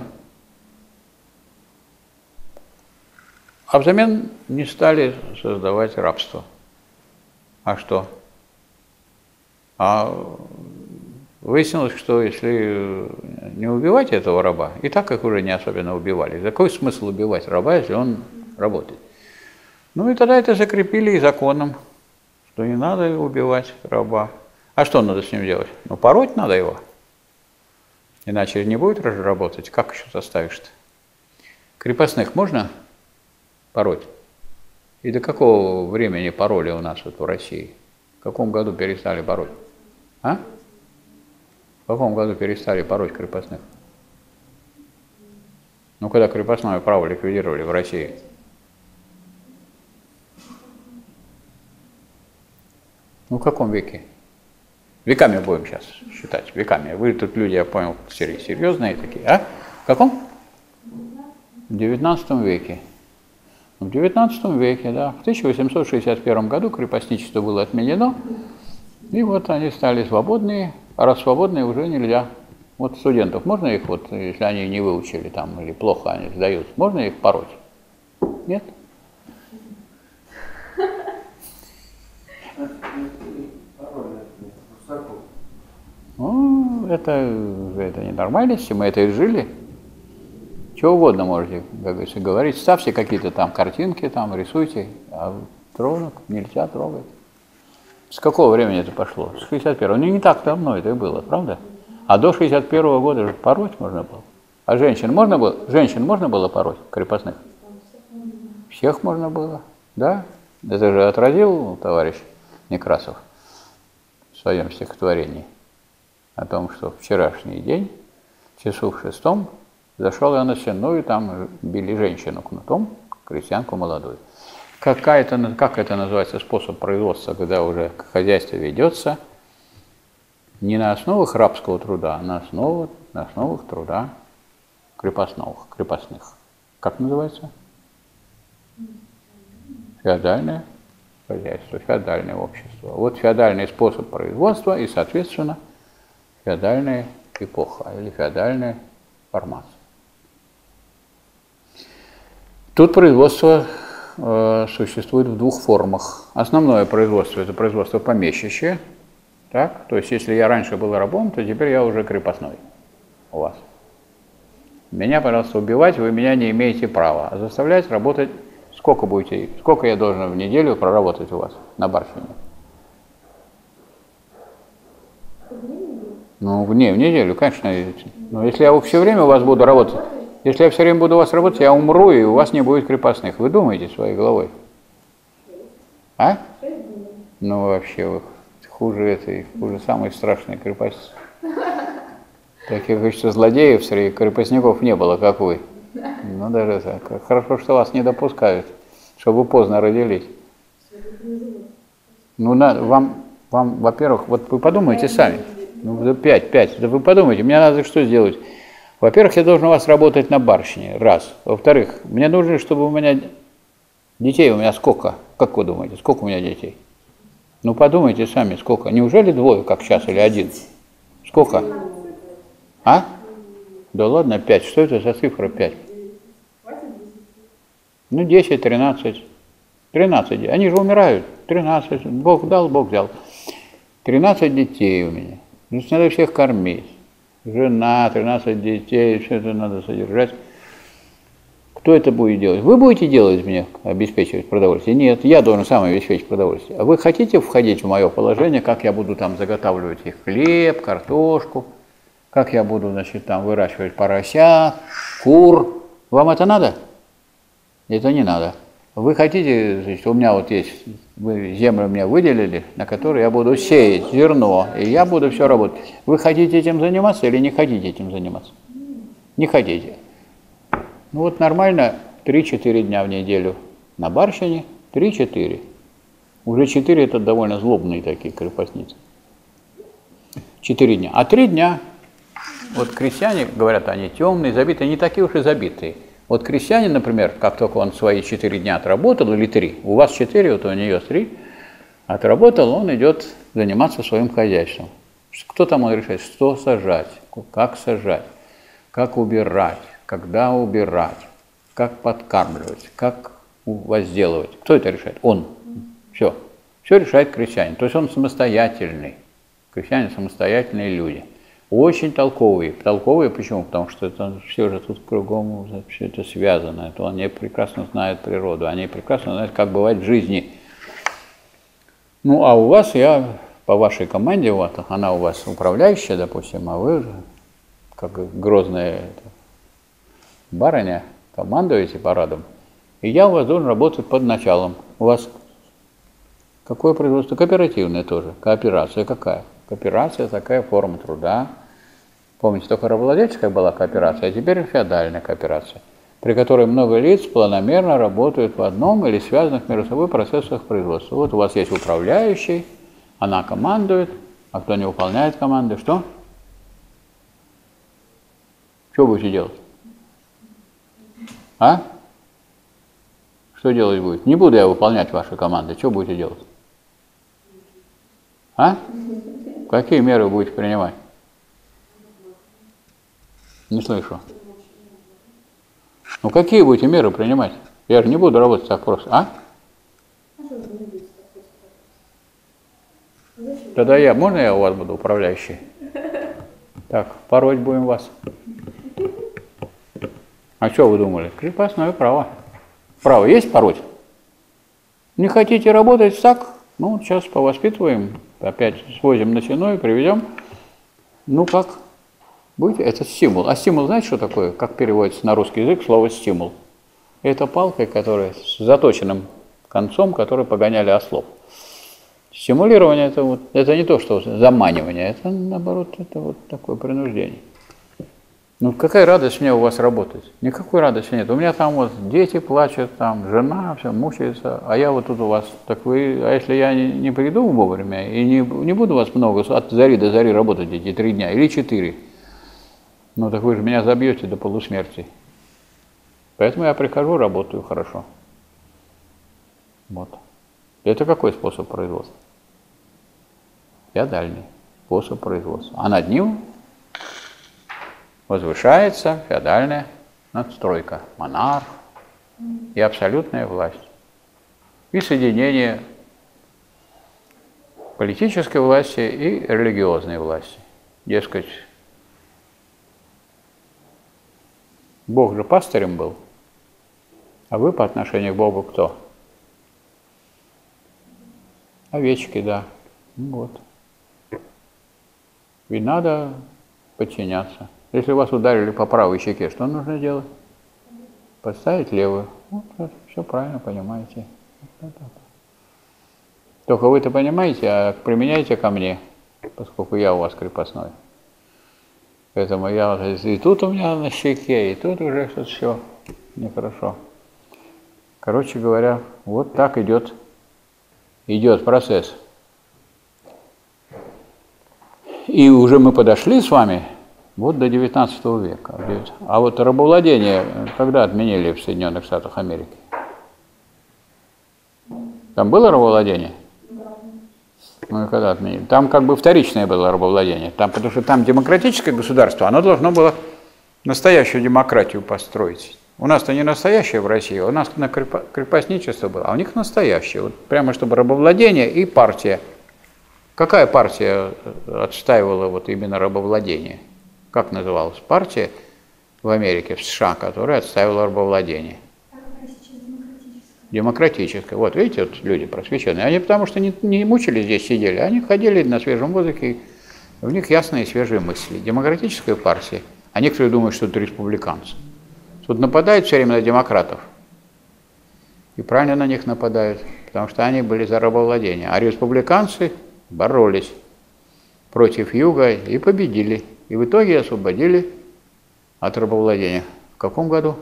А взамен не стали создавать рабство. А что? А выяснилось, что если не убивать этого раба, и так их уже не особенно убивали. Какой смысл убивать раба, если он работает? Ну и тогда это закрепили и законом, что не надо убивать раба. А что надо с ним делать? Ну, пороть надо его. Иначе не будет работать. Как еще заставишь-то? Крепостных можно пороть? И до какого времени пороли у нас вот в России? В каком году перестали пороть? А? В каком году перестали пороть крепостных? Ну, когда крепостное право ликвидировали в России? Ну, в каком веке? Веками будем сейчас считать, веками. Вы тут люди, я понял, серьезные такие. А? В каком? В девятнадцатом веке. В девятнадцатом веке, да. В тысяча восемьсот шестьдесят первом году крепостничество было отменено. И вот они стали свободные. А раз свободные, уже нельзя. Вот студентов, можно их, вот, если они не выучили там, или плохо они сдают, можно их пороть? Нет? Ну, это, это ненормальности, мы это и жили. Чего угодно можете, как говорится, говорить. Ставьте какие-то там картинки, там рисуйте, а тронут нельзя трогать. С какого времени это пошло? С шестьдесят первого. Ну, не так давно это и было, правда? А до шестьдесят первого года же пороть можно было. А женщин можно было? Женщин можно было пороть, крепостных? Всех можно было, да? Это же отразил товарищ Некрасов в своем стихотворении о том, что вчерашний день, часу в шестом, зашел я на сену, и там били женщину кнутом, крестьянку молодую. Какая-то, как это называется, способ производства, когда уже хозяйство ведется не на основах рабского труда, а на основах, на основах труда крепостных, крепостных. Как называется? Феодальное хозяйство, феодальное общество. Вот феодальный способ производства и, соответственно, феодальная эпоха или феодальная формация. Тут производство э, существует в двух формах. Основное производство – это производство помещичье. Так? То есть, если я раньше был рабом, то теперь я уже крепостной у вас. Меня, пожалуйста, убивать вы меня не имеете права. А заставлять работать, сколько будете, сколько я должен в неделю проработать у вас на барщине? Ну, не, в неделю, конечно. Но если я все время у вас буду работать, если я все время буду у вас работать, я умру, и у вас не будет крепостных. Вы думаете своей головой? А? Ну, вообще, вы хуже этой, хуже самой страшной крепости. Таких, что злодеев среди крепостников не было, как вы. Ну, даже так. Хорошо, что вас не допускают, чтобы вы поздно родились. Ну, надо, вам, вам, во-первых, вот вы подумайте сами. Ну, пять, пять. Да вы подумайте, мне надо что сделать? Во-первых, я должен у вас работать на барщине, раз. Во-вторых, мне нужно, чтобы у меня детей, у меня сколько? Как вы думаете, сколько у меня детей? Ну, подумайте сами, сколько? Неужели двое, как сейчас, или один? Сколько? А? Да ладно, пять. Что это за цифра пять? Ну, десять, тринадцать. тринадцать. Они же умирают. тринадцать. Бог дал, Бог взял. тринадцать детей у меня. Значит, надо всех кормить. Жена, тринадцать детей, все это надо содержать. Кто это будет делать? Вы будете делать мне, обеспечивать продовольствие? Нет, я должен сам обеспечить продовольствие. А вы хотите входить в мое положение, как я буду там заготавливать их хлеб, картошку, как я буду, значит, там выращивать поросят, кур? Вам это надо? Это не надо. Вы хотите, значит, у меня вот есть, вы землю мне выделили, на которой я буду сеять зерно, и я буду все работать. Вы хотите этим заниматься или не хотите этим заниматься? Не хотите. Ну вот нормально три-четыре дня в неделю на барщине, три-четыре. Уже четыре это довольно злобные такие крепостницы. четыре дня. А три дня, вот крестьяне, говорят, они темные, забитые, не такие уж и забитые. Вот крестьянин, например, как только он свои четыре дня отработал, или три, у вас четыре, вот у нее три, отработал, он идет заниматься своим хозяйством. Кто там он решает, что сажать, как сажать, как убирать, когда убирать, как подкармливать, как возделывать. Кто это решает? Он. Все. Все решает крестьянин. То есть он самостоятельный. Крестьяне самостоятельные люди. Очень толковые. Толковые почему? Потому что это все же тут кругом все это связано. Это они прекрасно знают природу. Они прекрасно знают, как бывает в жизни. Ну, а у вас, я по вашей команде, вот, она у вас управляющая, допустим, а вы как грозная барыня, командуете парадом, и я у вас должен работать под началом. У вас какое производство? Кооперативное тоже. Кооперация какая? Кооперация такая форма труда. Помните, только рабовладельческая была кооперация, а теперь феодальная кооперация, при которой много лиц планомерно работают в одном или связанных между собой процессах производства. Вот у вас есть управляющий, она командует, а кто не выполняет команды, что? Что будете делать? А? Что делать будет? Не буду я выполнять ваши команды. Что будете делать? А? Какие меры будете принимать? Не слышу. Ну какие будете меры принимать? Я же не буду работать так просто. А? Тогда я, можно я у вас буду управляющий? Так, пороть будем вас. А что вы думали? Крепостное право. Право есть пороть? Не хотите работать так? Ну, сейчас повоспитываем, опять свозим на сеной, приведем. Ну как? Будете? Это стимул. А стимул, знаете, что такое? Как переводится на русский язык слово стимул? Это палка, которая с заточенным концом, которой погоняли ослов. Стимулирование это, вот, это не то, что заманивание, это наоборот, это вот такое принуждение. Ну какая радость мне у вас работать? Никакой радости нет. У меня там вот дети плачут, там жена все мучается, а я вот тут у вас. Так вы, а если я не, не приду вовремя и не, не буду вас много от зари до зари работать эти три дня или четыре, ну так вы же меня забьете до полусмерти. Поэтому я прихожу, работаю хорошо. Вот. Это какой способ производства? Феодальный способ производства. А над ним возвышается феодальная надстройка, монарх и абсолютная власть. И соединение политической власти и религиозной власти. Дескать, Бог же пастырем был, а вы по отношению к Богу кто? Овечки, да. Вот. И надо подчиняться. Если вас ударили по правой щеке, что нужно делать? Подставить левую. Вот, все правильно понимаете. Только вы это понимаете, а применяйте ко мне, поскольку я у вас крепостной. Поэтому я вот, и тут у меня на щеке, и тут уже что-то все нехорошо. Короче говоря, вот так идет, идет процесс. И уже мы подошли с вами вот до девятнадцатого века. А вот рабовладение когда отменили в Соединенных Штатах Америки? Там было рабовладение? Ну и когда отменили? Там как бы вторичное было рабовладение. Там, потому что там демократическое государство, оно должно было настоящую демократию построить. У нас-то не настоящее в России, у нас на крепостничество было, а у них настоящее. Вот прямо чтобы рабовладение и партия. Какая партия отстаивала вот именно рабовладение? Как называлась партия в Америке, в США, которая отстаивала рабовладение? Демократическая. Вот видите, вот люди просвещенные. Они потому что не, не мучились здесь, сидели, они ходили на свежем воздухе, у них ясные и свежие мысли. Демократическая партия, а некоторые думают, что это республиканцы. Тут нападают все время на демократов. И правильно на них нападают, потому что они были за рабовладение. А республиканцы боролись против Юга и победили. И в итоге освободили от рабовладения. В каком году?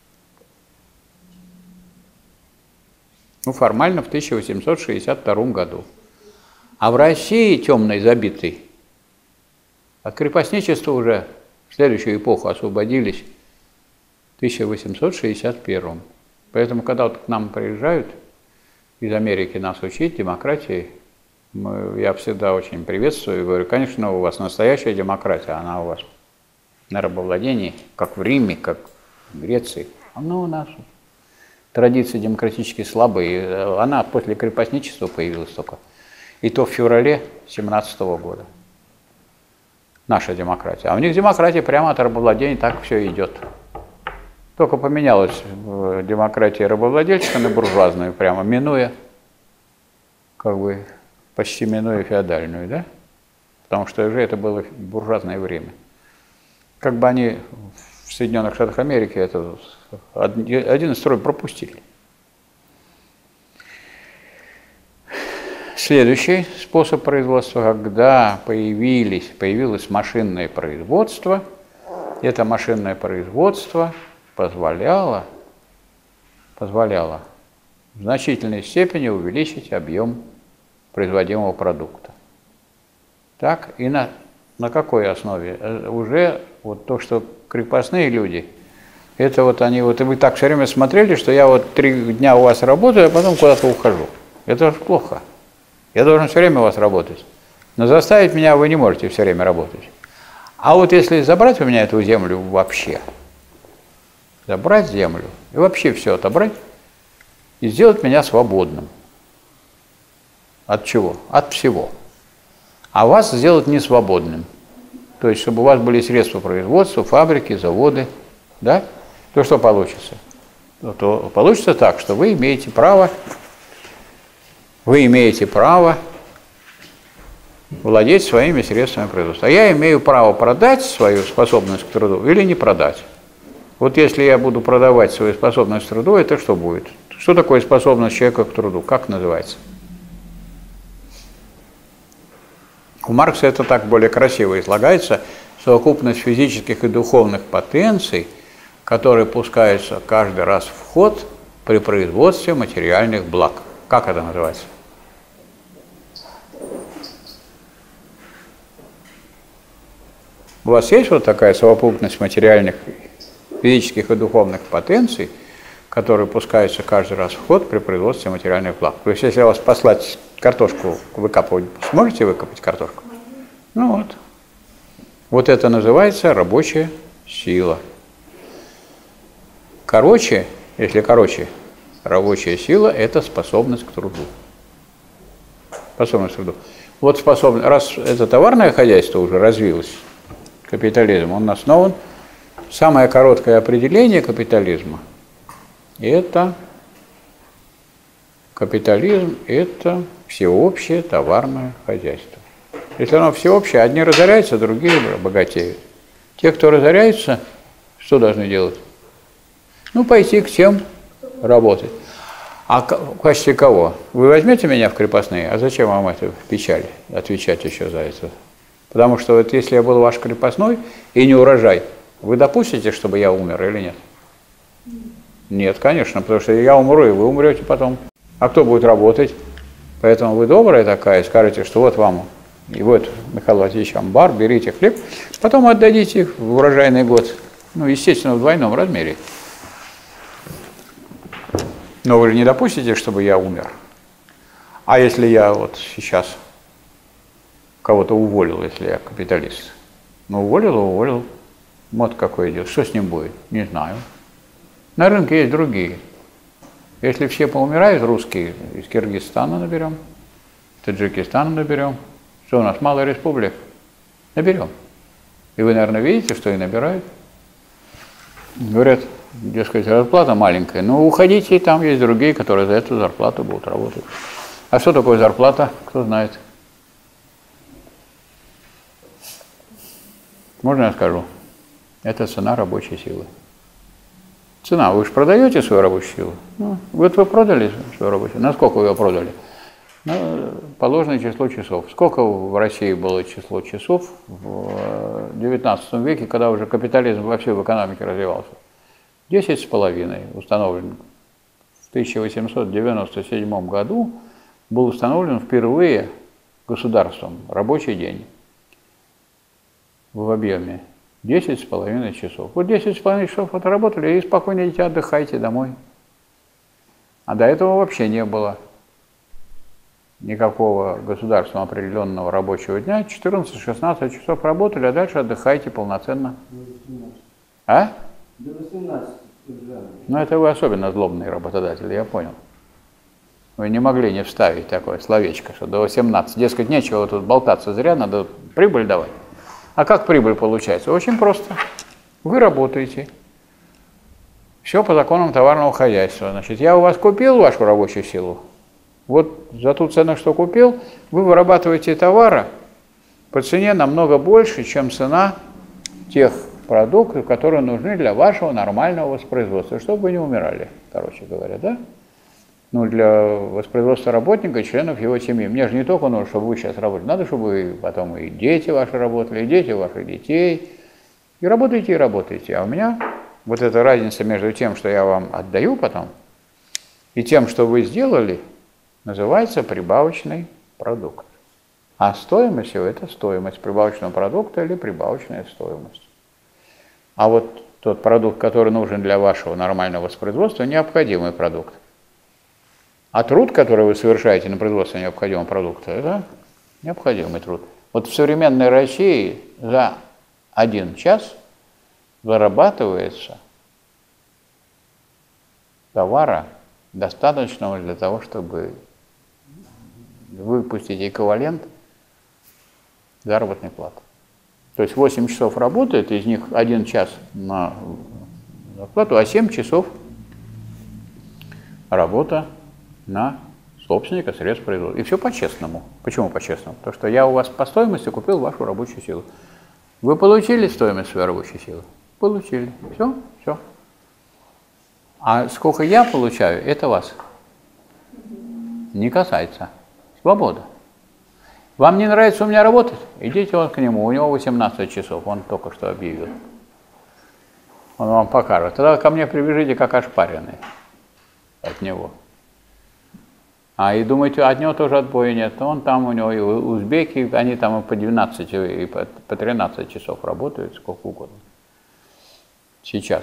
Ну, формально в тысяча восемьсот шестьдесят втором году. А в России, темной, забитой, от крепостничества уже в следующую эпоху освободились в тысяча восемьсот шестьдесят первом. Поэтому, когда вот к нам приезжают из Америки нас учить демократии, мы, я всегда очень приветствую и говорю, конечно, у вас настоящая демократия, она у вас на рабовладении, как в Риме, как в Греции. Она у нас традиции демократически слабые, она после крепостничества появилась только. И то в феврале семнадцатого года. Наша демократия. А у них демократия прямо от рабовладения, так все идет. Только поменялась демократия рабовладельческая на буржуазную, прямо минуя, как бы почти минуя феодальную, да? Потому что уже это было буржуазное время. Как бы они в Соединенных Штатах Америки это один строй пропустили. Следующий способ производства, когда появились, появилось машинное производство, это машинное производство позволяло, позволяло в значительной степени увеличить объем производимого продукта. Так, и на, на какой основе? Уже вот то, что крепостные люди, это вот они, вот и вы так все время смотрели, что я вот три дня у вас работаю, а потом куда-то ухожу. Это же плохо. Я должен все время у вас работать. Но заставить меня вы не можете все время работать. А вот если забрать у меня эту землю вообще, забрать землю и вообще все отобрать, и сделать меня свободным. От чего? От всего. А вас сделать несвободным. То есть, чтобы у вас были средства производства, фабрики, заводы, да? То что получится? То получится так, что вы имеете право, вы имеете право владеть своими средствами производства. А я имею право продать свою способность к труду или не продать. Вот если я буду продавать свою способность к труду, это что будет? Что такое способность человека к труду? Как называется? У Маркса это так более красиво излагается. Совокупность физических и духовных потенций, которые пускаются каждый раз в ход при производстве материальных благ. Как это называется? У вас есть вот такая совокупность материальных, физических и духовных потенций, которые пускаются каждый раз в ход при производстве материальных благ. То есть, если вас послать картошку выкапывать, сможете выкопать картошку? Ну вот. Вот это называется рабочая сила. Короче, если короче, рабочая сила – это способность к труду. Способность к труду. Вот способность, раз это товарное хозяйство уже развилось, капитализм, он основан, самое короткое определение капитализма – это капитализм – это всеобщее товарное хозяйство. Если оно всеобщее, одни разоряются, другие богатеют. Те, кто разоряются, что должны делать? Ну, пойти к тем работать. А в качестве кого? Вы возьмете меня в крепостные? А зачем вам это в печали? Отвечать еще за это? Потому что вот если я был ваш крепостной и не урожай, вы допустите, чтобы я умер или нет? Нет, конечно, потому что я умру, и вы умрете потом. А кто будет работать? Поэтому вы добрая такая, скажете, что вот вам, и вот, Михаил Васильевич, амбар, берите хлеб, потом отдадите их в урожайный год. Ну, естественно, в двойном размере. Но вы же не допустите, чтобы я умер. А если я вот сейчас кого-то уволил, если я капиталист? Ну, уволил, уволил. Вот какое дело. Что с ним будет? Не знаю. На рынке есть другие. Если все поумирают, русские, из Киргизстана наберем, Таджикистана наберем. Что у нас, мало республик? Наберем. И вы, наверное, видите, что и набирают. Говорят, дескать, зарплата маленькая. Ну, уходите, и там есть другие, которые за эту зарплату будут работать. А что такое зарплата? Кто знает? Можно я скажу? Это цена рабочей силы. Цена. Вы же продаете свою рабочую силу? Ну, вот вы продали свою рабочую силу. Насколько вы ее продали? Ну, положенное число часов. Сколько в России было число часов в девятнадцатом веке, когда уже капитализм вообще в экономике развивался? Десять с половиной установлен. В тысяча восемьсот девяносто седьмом году был установлен впервые государством рабочий день в объеме десять с половиной часов. Вот десять с половиной часов отработали и спокойно идите, отдыхайте домой. А до этого вообще не было никакого государством определенного рабочего дня. четырнадцать-шестнадцать часов работали, а дальше отдыхайте полноценно. А? До восемнадцати. Ну, это вы особенно злобный работодатель, я понял. Вы не могли не вставить такое словечко, что до восемнадцати. Дескать, нечего тут болтаться зря, надо прибыль давать. А как прибыль получается? Очень просто. Вы работаете. Все по законам товарного хозяйства. Значит, я у вас купил вашу рабочую силу. Вот за ту цену, что купил, вы вырабатываете товара по цене намного больше, чем цена тех продуктов, которые нужны для вашего нормального воспроизводства, чтобы вы не умирали, короче говоря, да? Ну, для воспроизводства работника и членов его семьи. Мне же не только нужно, чтобы вы сейчас работали, надо, чтобы вы потом и дети ваши работали, и дети ваших детей. И работаете, и работаете. А у меня вот эта разница между тем, что я вам отдаю потом, и тем, что вы сделали, называется прибавочный продукт. А стоимость его – это стоимость прибавочного продукта или прибавочная стоимость. А вот тот продукт, который нужен для вашего нормального воспроизводства, необходимый продукт. А труд, который вы совершаете на производстве необходимого продукта, это необходимый труд. Вот в современной России за один час вырабатывается товара, достаточного для того, чтобы выпустить эквивалент заработной платы. То есть восемь часов работает, из них один час на зарплату, а семь часов работа на собственника средств производства. И все по-честному. Почему по-честному? Потому что я у вас по стоимости купил вашу рабочую силу. Вы получили стоимость своей рабочей силы? Получили. Все? Все. А сколько я получаю, это вас не касается. Свобода. Вам не нравится у меня работать? Идите вот к нему, у него восемнадцать часов, он только что объявил. Он вам покажет. Тогда ко мне прибежите как ошпаренный от него. А и думаете, от него тоже отбоя нет. Он там, у него и узбеки, они там и по двенадцать, и по тринадцать часов работают, сколько угодно. Сейчас.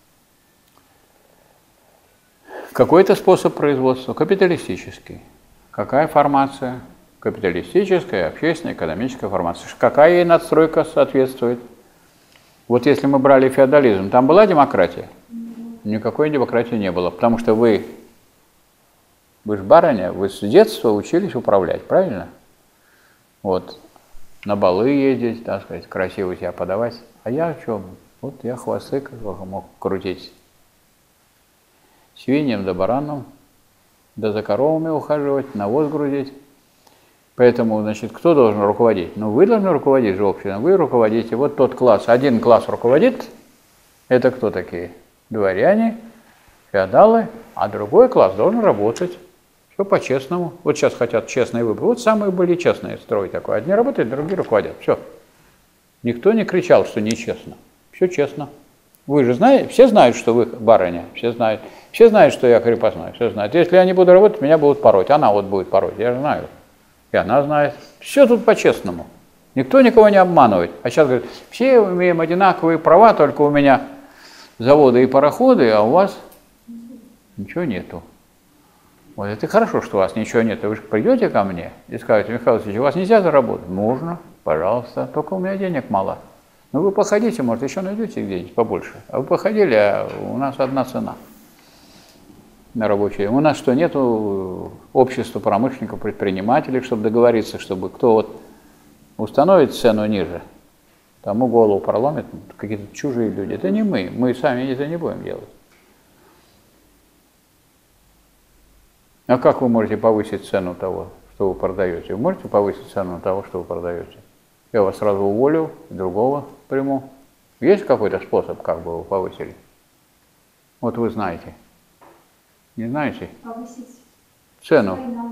Какой-то способ производства капиталистический. Какая формация? Капиталистическая, общественная, экономическая формация. Какая ей надстройка соответствует? Вот если мы брали феодализм, там была демократия? Никакой демократии не было, потому что вы, вы же барыня, вы с детства учились управлять, правильно? Вот, на балы ездить, так сказать, красиво себя подавать. А я что? Вот я хвосты как мог крутить. Свиньям да баранам, да за коровами ухаживать, навоз грузить. Поэтому, значит, кто должен руководить? Ну, вы должны руководить же обществом, вы руководите. Вот тот класс, один класс руководит, это кто такие? Дворяне, феодалы, а другой класс должен работать. Все по-честному. Вот сейчас хотят честные выборы. Вот самые были честные строить такое. Одни работают, другие руководят. Все. Никто не кричал, что нечестно. Все честно. Вы же знаете, все знают, что вы барыня. Все знают. Все знают, что я крепостной. Все знают. Если я не буду работать, меня будут пороть. Она вот будет пороть. Я же знаю. И она знает. Все тут по-честному. Никто никого не обманывает. А сейчас говорят, все имеем одинаковые права, только у меня заводы и пароходы, а у вас ничего нету. Вот это хорошо, что у вас ничего нет. Вы же придете ко мне и скажете, Михаил Васильевич, у вас нельзя заработать? Можно, пожалуйста, только у меня денег мало. Ну вы походите, может, еще найдете где-нибудь побольше. А вы походили, а у нас одна цена на рабочие. У нас что, нету общества промышленников, предпринимателей, чтобы договориться, чтобы кто вот установит цену ниже, тому голову проломит какие-то чужие люди. Это не мы, мы сами это не будем делать. А как вы можете повысить цену того, что вы продаете? Вы можете повысить цену того, что вы продаете? Я вас сразу уволю, другого приму. Есть какой-то способ, как бы вы повысили? Вот вы знаете. Не знаете? Повысить цену.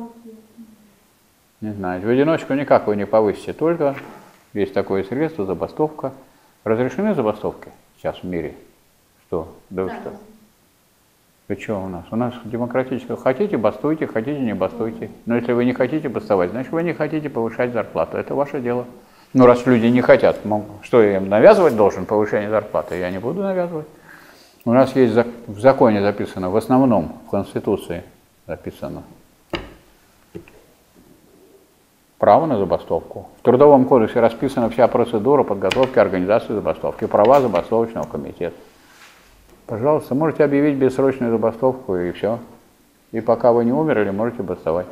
Не знаете. В одиночку никак вы не повысите, только есть такое средство, забастовка. Разрешены забастовки сейчас в мире? Что? Да, да. Что? Вы что у нас? У нас демократическое. Хотите, бастуйте, хотите, не бастуйте. Но если вы не хотите бастовать, значит, вы не хотите повышать зарплату. Это ваше дело. Ну, раз люди не хотят, что я им навязывать должен, повышение зарплаты? Я не буду навязывать. У нас есть в законе записано, в основном в Конституции записано право на забастовку. В Трудовом кодексе расписана вся процедура подготовки организации забастовки, права забастовочного комитета. Пожалуйста, можете объявить бессрочную забастовку и все. И пока вы не умерли, можете бастовать.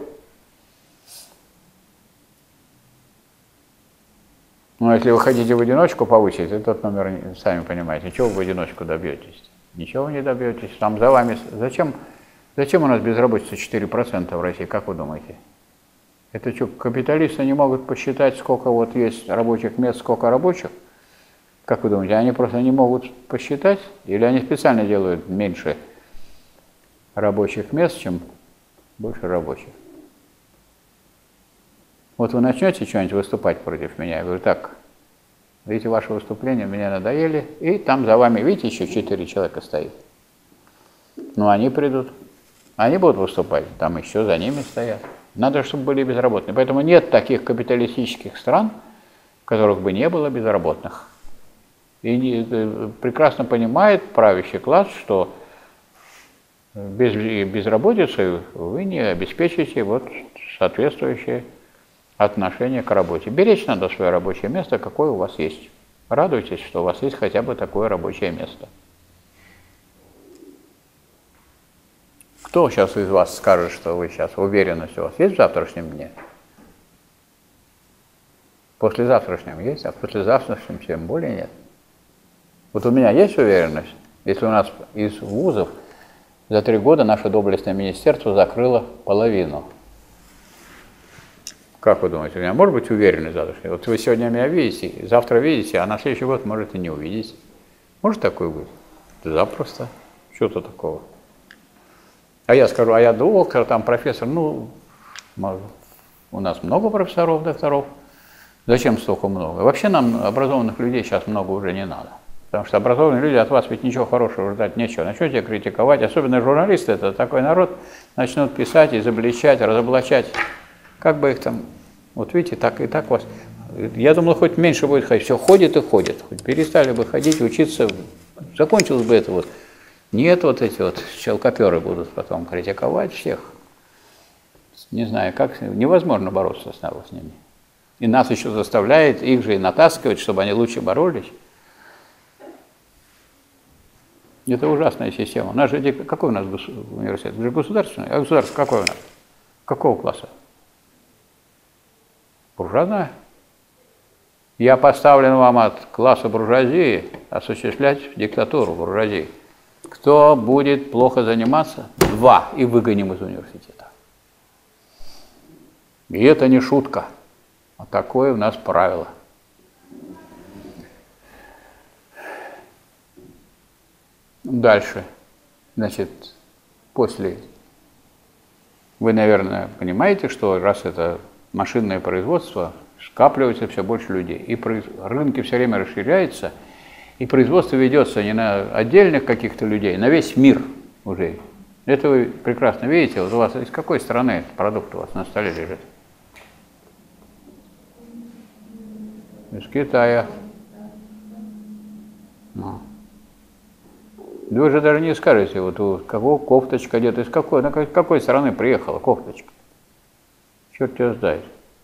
Ну, если вы хотите в одиночку повысить, этот номер, сами понимаете, чего вы в одиночку добьетесь? Ничего вы не добьетесь. Там за вами... Зачем, зачем у нас безработица четыре процента в России, как вы думаете? Это что, капиталисты не могут посчитать, сколько вот есть рабочих мест, сколько рабочих? Как вы думаете, они просто не могут посчитать? Или они специально делают меньше рабочих мест, чем больше рабочих? Вот вы начнете что-нибудь выступать против меня, я говорю, так, видите, ваши выступления меня надоели, и там за вами, видите, еще четыре человека стоит. Ну, они придут, они будут выступать, там еще за ними стоят. Надо, чтобы были безработные. Поэтому нет таких капиталистических стран, в которых бы не было безработных. И прекрасно понимает правящий класс, что без безработицы вы не обеспечите вот соответствующее отношение к работе. Беречь надо свое рабочее место, какое у вас есть. Радуйтесь, что у вас есть хотя бы такое рабочее место. Кто сейчас из вас скажет, что вы сейчас уверенность у вас есть в завтрашнем дне? Послезавтрашнем есть, а послезавтрашнем тем более нет. Вот у меня есть уверенность, если у нас из вузов за три года наше доблестное министерство закрыло половину. Как вы думаете, у меня может быть уверенность завтрашней? Вот вы сегодня меня видите, завтра видите, а на следующий год может и не увидеть. Может такое быть? Запросто. Что-то такого. А я скажу, а я доктор, там профессор, ну, у нас много профессоров, докторов. Зачем столько много? Вообще нам образованных людей сейчас много уже не надо. Потому что образованные люди от вас ведь ничего хорошего ждать нечего. Начнете критиковать, особенно журналисты, это такой народ, начнут писать, изобличать, разоблачать. Как бы их там, вот видите, так и так вас. Я думал, хоть меньше будет ходить. Все ходит и ходит. Хоть перестали бы ходить, учиться, закончилось бы это вот. Нет, вот эти вот щелкоперы будут потом критиковать всех. Не знаю, как, невозможно бороться снова с ними. И нас еще заставляет их же и натаскивать, чтобы они лучше боролись. Это ужасная система. У нас же, какой у нас университет? Это же государственный. А государство какой у нас? Какого класса? Буржуазная. Я поставлен вам от класса буржуазии осуществлять диктатуру буржуазии. Кто будет плохо заниматься? Два. И выгоним из университета. И это не шутка. А такое у нас правило. Дальше. Значит, после Вы, наверное, понимаете, что раз это машинное производство, скапливается все больше людей. И рынки все время расширяются, и производство ведется не на отдельных каких-то людей, на весь мир уже. Это вы прекрасно видите. Вот у вас из какой страны этот продукт у вас на столе лежит? Из Китая. Ну. Вы же даже не скажете, вот у кого кофточка где-то, из какой, на какой страны приехала кофточка? Черт тебя знает.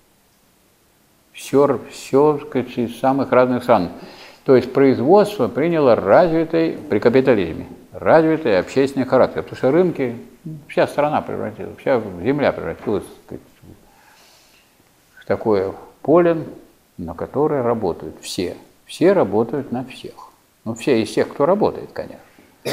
Все, все, сказать, из самых разных стран. То есть производство приняло развитый, при капитализме, развитый общественный характер. Потому что рынки, вся страна превратилась, вся земля превратилась, сказать, в такое поле, на которое работают все. Все работают на всех. Ну, все из тех, кто работает, конечно.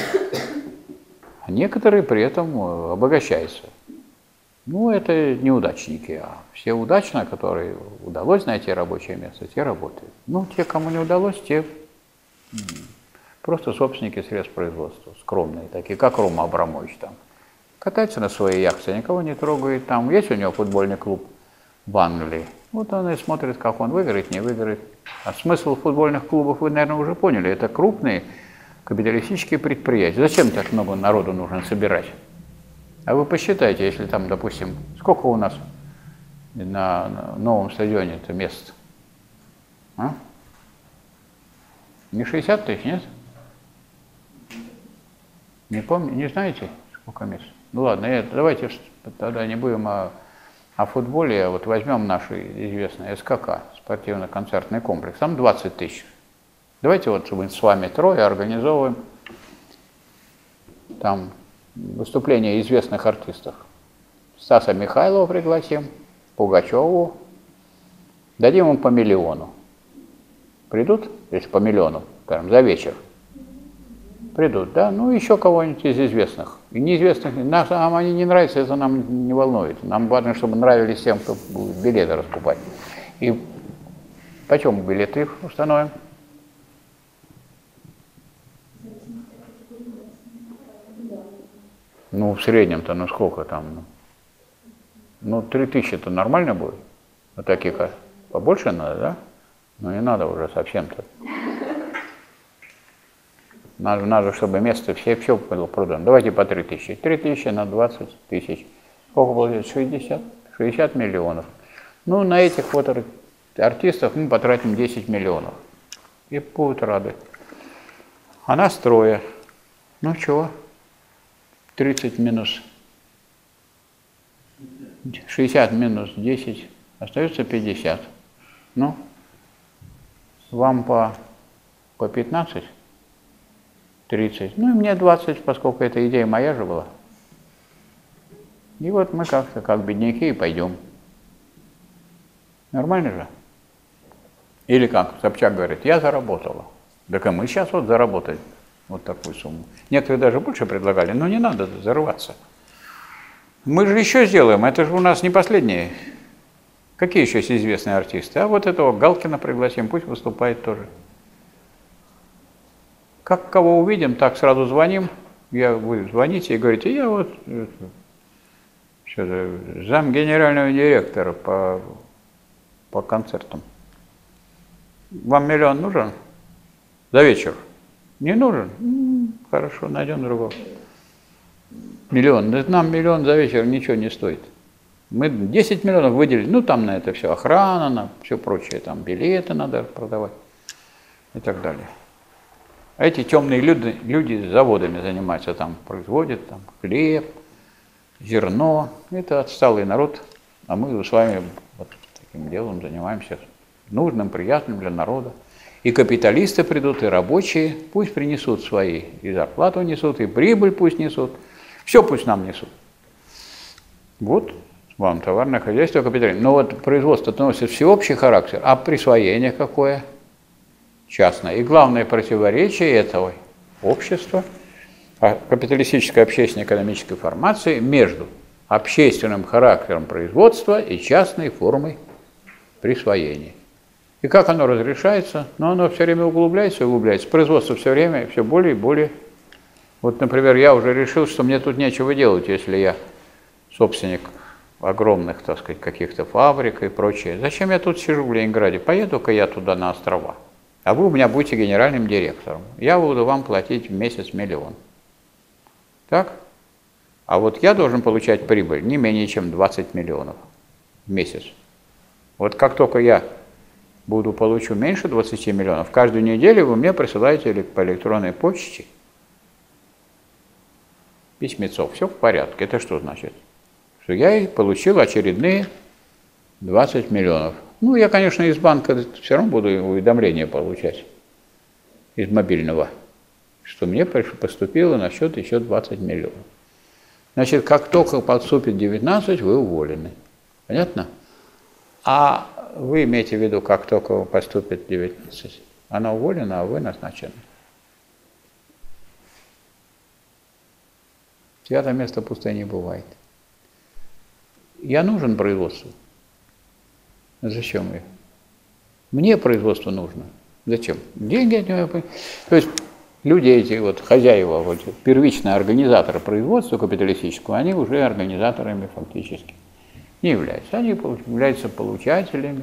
А некоторые при этом обогащаются. Ну, это неудачники, а все удачно, которые удалось найти рабочее место, те работают. Ну, те, кому не удалось, те просто собственники средств производства, скромные такие, как Рома Абрамович там. Катается на своей яхте, никого не трогает. Там есть у него футбольный клуб в Англии. Вот он и смотрит, как он выиграет, не выиграет. А смысл футбольных клубов вы, наверное, уже поняли. Это крупные капиталистические предприятия. Зачем так много народу нужно собирать? А вы посчитайте, если там, допустим, сколько у нас на новом стадионе это мест? А? Не шестьдесят тысяч, нет? Не помню, не знаете, сколько мест? Ну ладно, это, давайте тогда не будем о, о футболе, а вот возьмем наш известный эс ка ка, спортивно-концертный комплекс, там двадцать тысяч. Давайте вот мы с вами трое организовываем там выступления известных артистов. Стаса Михайлова пригласим, Пугачеву, дадим им по миллиону. Придут, если по миллиону, скажем, за вечер? Придут, да? Ну, еще кого-нибудь из известных. И неизвестных, нам они не нравятся, это нам не волнует. Нам важно, чтобы нравились тем, кто будет билеты раскупать. И почем билеты установим? Ну, в среднем-то, ну сколько там? Ну, три тысячи-то нормально будет? Вот таких побольше надо, да? Ну, не надо уже совсем-то. Надо, надо, чтобы место все, все было продано. Давайте по три тысячи. три тысячи на двадцать тысяч. Сколько получается? шестьдесят? шестьдесят миллионов. Ну, на этих вот артистов мы потратим десять миллионов. И будут рады. А нас трое. Ну, чего? тридцать минус шестьдесят минус десять, остается пятьдесят. Ну, вам по, по пятнадцать, тридцать, ну и мне двадцать, поскольку эта идея моя же была. И вот мы как-то, как бедняки, и пойдем. Нормально же? Или как Собчак говорит, я заработала. Так и мы сейчас вот заработали. Вот такую сумму. Некоторые даже больше предлагали, но не надо зарываться. Мы же еще сделаем, это же у нас не последние. Какие еще есть известные артисты? А вот этого Галкина пригласим, пусть выступает тоже. Как кого увидим, так сразу звоним. Я, вы звоните и говорите, я вот зам генерального директора по, по концертам. Вам миллион нужен? За вечер? Не нужен? М-м, хорошо, найдем другого. Миллион. Да нам миллион за вечер ничего не стоит. Мы десять миллионов выделили, ну там на это все охрана, на все прочее, там билеты надо продавать и так далее. А эти темные люди, люди заводами занимаются, там производят там хлеб, зерно. Это отсталый народ, а мы с вами вот таким делом занимаемся, нужным, приятным для народа. И капиталисты придут, и рабочие, пусть принесут свои, и зарплату несут, и прибыль пусть несут, все пусть нам несут. Вот вам товарное хозяйство капитализм. Но вот производство носит всеобщий характер, а присвоение какое? Частное. И главное противоречие этого общества, капиталистической общественно-экономической формации между общественным характером производства и частной формой присвоения. И как оно разрешается? Но оно все время углубляется и углубляется. Производство все время все более и более. Вот, например, я уже решил, что мне тут нечего делать, если я собственник огромных, так сказать, каких-то фабрик и прочее. Зачем я тут сижу в Ленинграде? Поеду-ка я туда на острова. А вы у меня будете генеральным директором. Я буду вам платить в месяц миллион. Так? А вот я должен получать прибыль не менее чем двадцать миллионов в месяц. Вот как только я буду получу меньше двадцати миллионов, каждую неделю вы мне присылаете по электронной почте письмецо. Все в порядке. Это что значит? Что я и получил очередные двадцать миллионов. Ну, я, конечно, из банка все равно буду уведомления получать, из мобильного, что мне поступило на счет еще двадцать миллионов. Значит, как только подступит девятнадцать, вы уволены. Понятно? А вы имеете в виду, как только поступит девятнадцать, она уволена, а вы назначены. Святое место пустое не бывает. Я нужен производству. Зачем я? Мне производство нужно. Зачем? Деньги от него. То есть люди эти, вот хозяева, вот, первичные организаторы производства капиталистического, они уже организаторами фактически не являются. Они являются получателями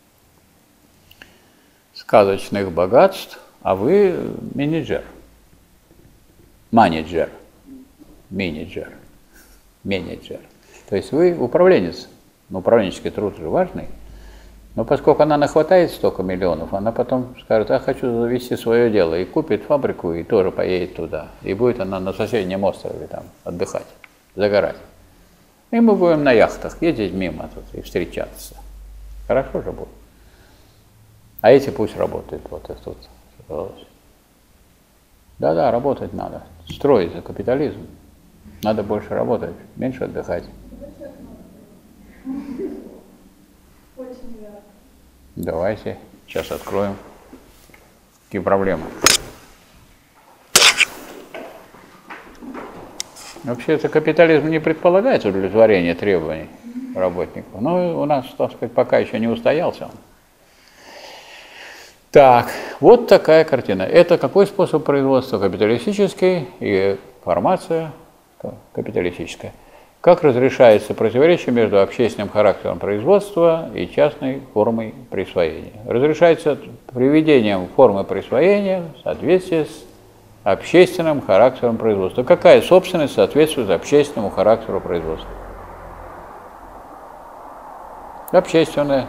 сказочных богатств, а вы менеджер. Менеджер. Менеджер. Менеджер. То есть вы управленец. Но управленческий труд же важный. Но поскольку она нахватает столько миллионов, она потом скажет: а хочу завести свое дело, и купит фабрику, и тоже поедет туда. И будет она на соседнем острове там отдыхать, загорать. И мы будем на яхтах ездить мимо тут и встречаться. Хорошо же будет. А эти пусть работают вот и тут. Да-да, работать надо. Строить за капитализм. Надо больше работать, меньше отдыхать. Очень верно. Давайте, сейчас откроем. Какие проблемы? Вообще, это капитализм не предполагает удовлетворение требований работников. Но у нас, так сказать, пока еще не устоялся он. Так, вот такая картина. Это какой способ производства? Капиталистический и формация капиталистическая. Как разрешается противоречие между общественным характером производства и частной формой присвоения? Разрешается приведением формы присвоения в соответствии с общественным характером производства. Какая собственность соответствует общественному характеру производства? Общественная.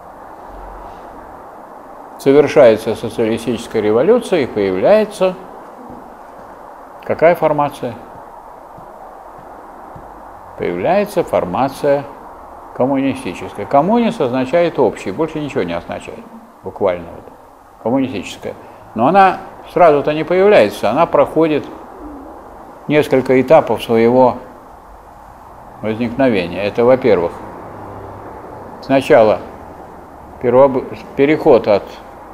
Совершается социалистическая революция и появляется какая формация? Появляется формация коммунистическая. Коммунист означает общий, больше ничего не означает, буквально. Вот. Коммунистическая. Но она сразу-то не появляется, она проходит несколько этапов своего возникновения. Это, во-первых, сначала переход от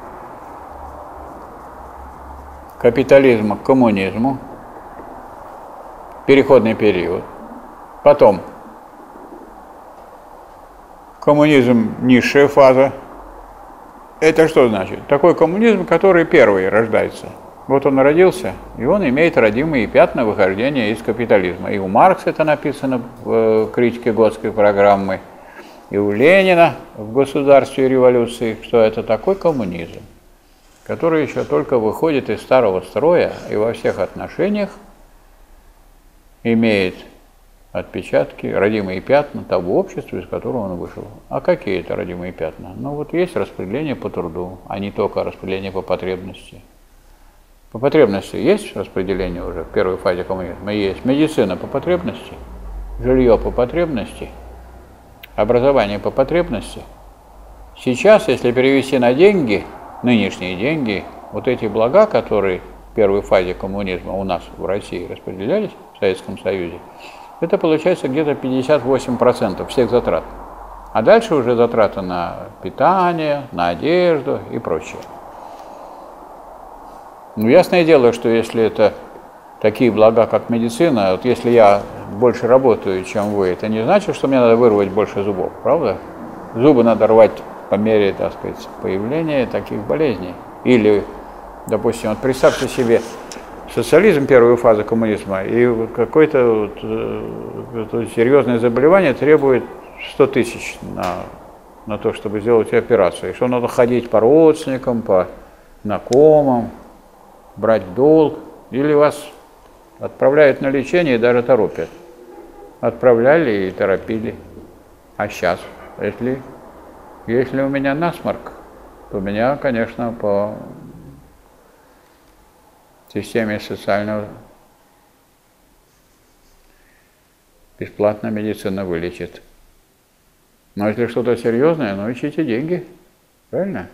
капитализма к коммунизму, переходный период. Потом коммунизм – низшая фаза. Это что значит? Такой коммунизм, который первый рождается. Вот он родился, и он имеет родимые пятна выхождения из капитализма. И у Маркса это написано в критике Готской программы, и у Ленина в «Государстве и революции», что это такой коммунизм, который еще только выходит из старого строя и во всех отношениях имеет отпечатки, родимые пятна того общества, из которого он вышел. А какие это родимые пятна? Ну вот есть распределение по труду, а не только распределение по потребности. По потребности есть распределение уже в первой фазе коммунизма? Есть. Медицина по потребности, жилье по потребности, образование по потребности. Сейчас, если перевести на деньги, нынешние деньги, вот эти блага, которые в первой фазе коммунизма у нас в России распределялись, в Советском Союзе, это получается где-то пятьдесят восемь процентов всех затрат. А дальше уже затраты на питание, на одежду и прочее. Ну, ясное дело, что если это такие блага, как медицина, вот если я больше работаю, чем вы, это не значит, что мне надо вырвать больше зубов, правда? Зубы надо рвать по мере, так сказать, появления таких болезней. Или, допустим, вот представьте себе социализм, первая фаза коммунизма, и вот какое-то вот, вот, серьезное заболевание требует сто тысяч на, на то, чтобы сделать операцию. И что надо ходить по родственникам, по знакомым, брать долг, или вас отправляют на лечение и даже торопят. Отправляли и торопили. А сейчас, если, если у меня насморк, то у меня, конечно, по системе социального бесплатная медицина вылечит. Но если что-то серьезное, ну ищите деньги, правильно?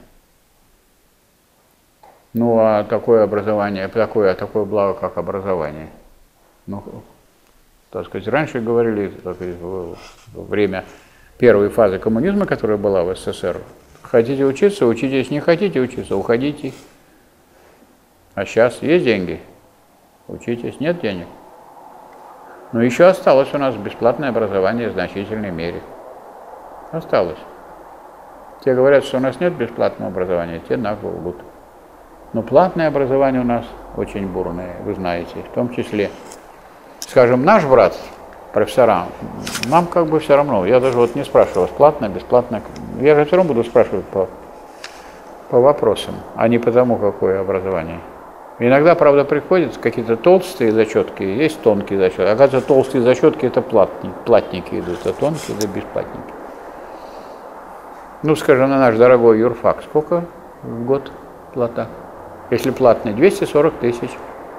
Ну а такое образование, такое, такое благо, как образование. Ну, так сказать, раньше говорили, так сказать, во время первой фазы коммунизма, которая была в СССР, хотите учиться, учитесь, не хотите учиться, уходите. А сейчас есть деньги, учитесь, нет денег. Но еще осталось у нас бесплатное образование в значительной мере. Осталось. Те говорят, что у нас нет бесплатного образования, те нагло лгут. Но платное образование у нас очень бурное, вы знаете, в том числе, скажем, наш брат, профессора, нам как бы все равно, я даже вот не спрашиваю, платное, бесплатное, я же все равно буду спрашивать по, по вопросам, а не по тому, какое образование. Иногда, правда, приходят какие-то толстые зачетки, есть тонкие зачетки. Оказывается, толстые зачетки это платники, платники идут, а тонкие это бесплатники. Ну, скажем, на наш дорогой юрфак, сколько в год плата? Если платный, двести сорок тысяч.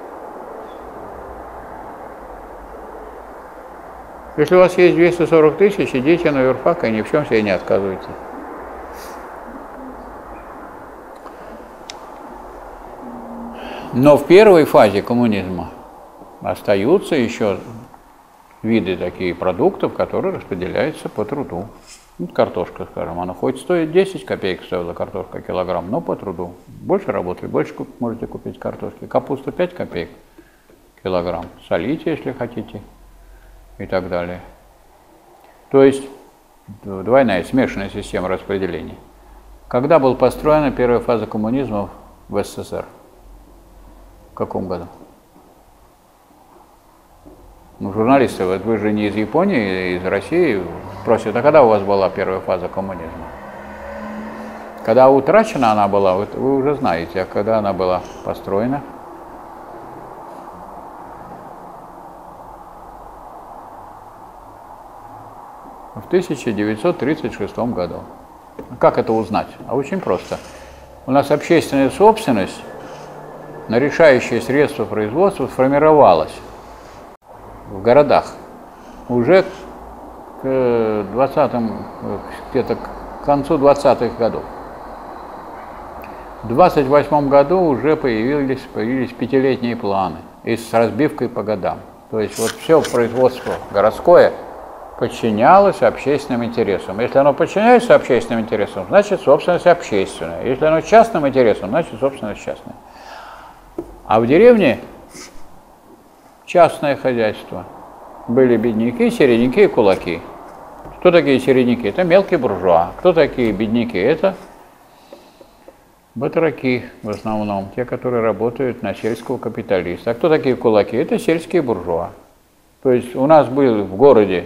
Если у вас есть двести сорок тысяч, идите на юрфак и ни в чем себе не отказывайте. Но в первой фазе коммунизма остаются еще виды такие продуктов, которые распределяются по труду. Вот картошка, скажем, она хоть стоит десять копеек, стоила картошка килограмм, но по труду. Больше работали, больше можете купить картошки. Капуста пять копеек килограмм. Солите, если хотите, и так далее. То есть двойная смешанная система распределения. Когда была построена первая фаза коммунизма в СССР? В каком году? Ну, журналисты, вот вы же не из Японии, из России, просят, а когда у вас была первая фаза коммунизма? Когда утрачена она была, вы, вы уже знаете, а когда она была построена? В тысяча девятьсот тридцать шестом году. Как это узнать? А очень просто. У нас общественная собственность на решающие средства производства сформировалась в городах уже к двадцатым, где-то к концу двадцатых годов. В двадцать восьмом году уже появились, появились пятилетние планы и с разбивкой по годам. То есть вот все производство городское подчинялось общественным интересам. Если оно подчиняется общественным интересам, значит собственность общественная. Если оно частным интересам, значит собственность частная. А в деревне частное хозяйство. Были бедняки, середняки и кулаки. Кто такие середняки? Это мелкие буржуа. Кто такие бедняки? Это батраки в основном, те, которые работают на сельского капиталиста. А кто такие кулаки? Это сельские буржуа. То есть у нас был в городе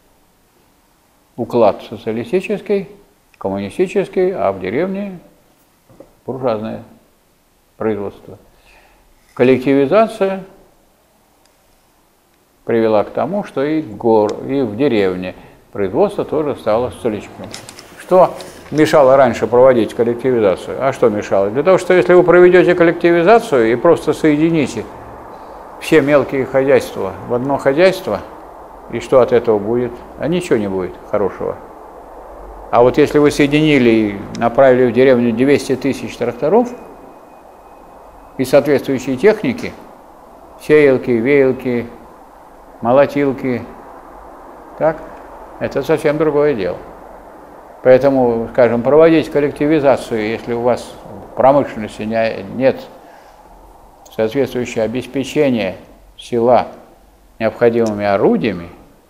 уклад социалистический, коммунистический, а в деревне буржуазное производство. Коллективизация привела к тому, что и в, гор, и в деревне производство тоже стало социалистическим. Что мешало раньше проводить коллективизацию? А что мешало? Для того, что если вы проведете коллективизацию и просто соедините все мелкие хозяйства в одно хозяйство, и что от этого будет? А ничего не будет хорошего. А вот если вы соединили и направили в деревню двести тысяч тракторов и соответствующие техники, сеялки, веялки, молотилки, так, это совсем другое дело. Поэтому, скажем, проводить коллективизацию, если у вас в промышленности нет соответствующего обеспечения села необходимыми орудиями,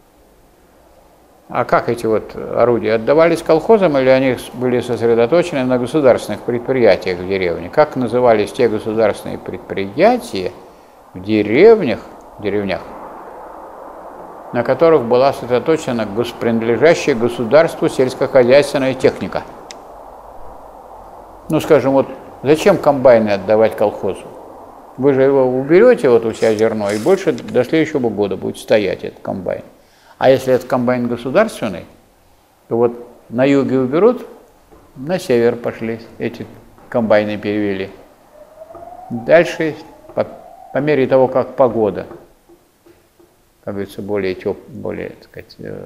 а как эти вот орудия отдавались колхозам или они были сосредоточены на государственных предприятиях в деревне? Как назывались те государственные предприятия, в деревнях, деревнях, на которых была сосредоточена принадлежащая государству сельскохозяйственная техника. Ну, скажем, вот зачем комбайны отдавать колхозу? Вы же его уберете вот у себя зерно, и больше до следующего года будет стоять этот комбайн. А если этот комбайн государственный, то вот на юге уберут, на север пошли, эти комбайны перевели. Дальше, по, по мере того, как погода, как говорится, более теп, более, так сказать, э,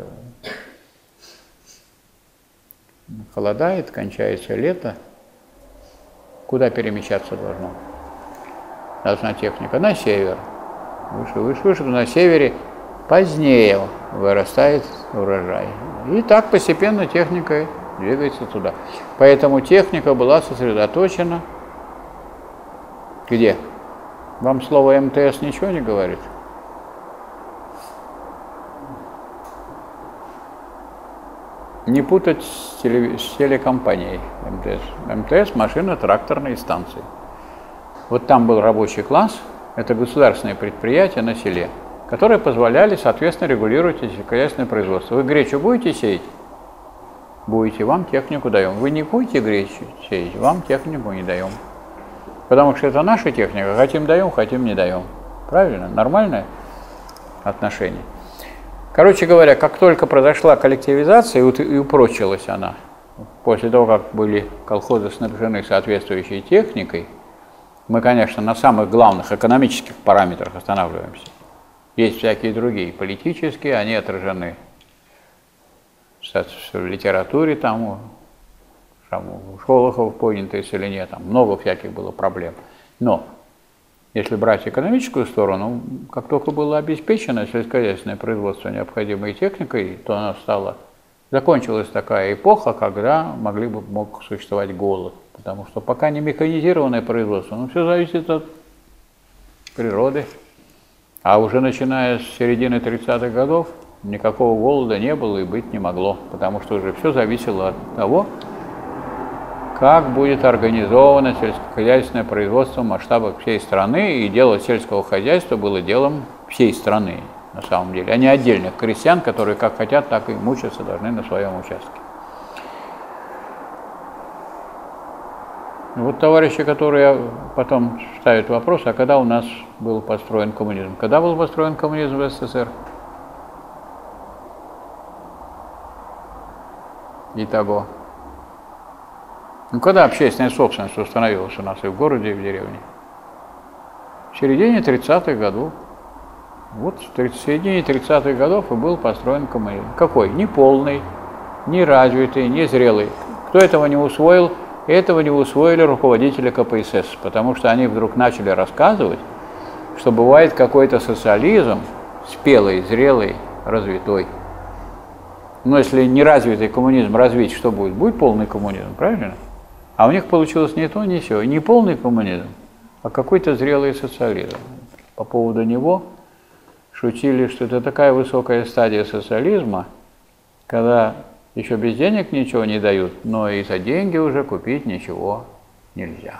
холодает, кончается лето, куда перемещаться должно? Должна техника на север. Выше, выше, выше, на севере позднее вырастает урожай. И так постепенно техника двигается туда. Поэтому техника была сосредоточена где? Вам слово эм тэ эс ничего не говорит? Не путать с, теле, с телекомпанией эм тэ эс. эм тэ эс – машино-тракторные станции. Вот там был рабочий класс, это государственные предприятия на селе, которые позволяли, соответственно, регулировать сельскохозяйственное производство. Вы гречу будете сеять? Будете, вам технику даем. Вы не будете гречу сеять, вам технику не даем. Потому что это наша техника, хотим даем, хотим не даем. Правильно? Нормальное отношение. Короче говоря, как только произошла коллективизация и упрочилась она, после того, как были колхозы снабжены соответствующей техникой, мы, конечно, на самых главных экономических параметрах останавливаемся. Есть всякие другие политические, они отражены в литературе, там, у Шолохова поднятые или нет, там много всяких было проблем. Но если брать экономическую сторону, как только было обеспечено сельскохозяйственное производство необходимой техникой, то оно стало, закончилась такая эпоха, когда могли бы, мог существовать голод. Потому что пока не механизированное производство, ну все зависит от природы. А уже начиная с середины тридцатых годов никакого голода не было и быть не могло, потому что уже все зависело от того, как будет организовано сельскохозяйственное производство в масштабах всей страны, и дело сельского хозяйства было делом всей страны, на самом деле, а не отдельных крестьян, которые как хотят, так и мучаться должны на своем участке. Вот товарищи, которые потом ставят вопрос, а когда у нас был построен коммунизм? Когда был построен коммунизм в эс эс эс эр? Итого. Ну, когда общественная собственность установилась у нас и в городе, и в деревне? В середине тридцатых годов. Вот в середине тридцатых годов и был построен коммунизм. Какой? Не полный, не развитый, не зрелый. Кто этого не усвоил? Этого не усвоили руководители ка пэ эс эс, потому что они вдруг начали рассказывать, что бывает какой-то социализм спелый, зрелый, развитой. Но если неразвитый коммунизм развить, что будет? Будет полный коммунизм, правильно? А у них получилось не то, не сё, не полный коммунизм, а какой-то зрелый социализм. По поводу него шутили, что это такая высокая стадия социализма, когда еще без денег ничего не дают, но и за деньги уже купить ничего нельзя.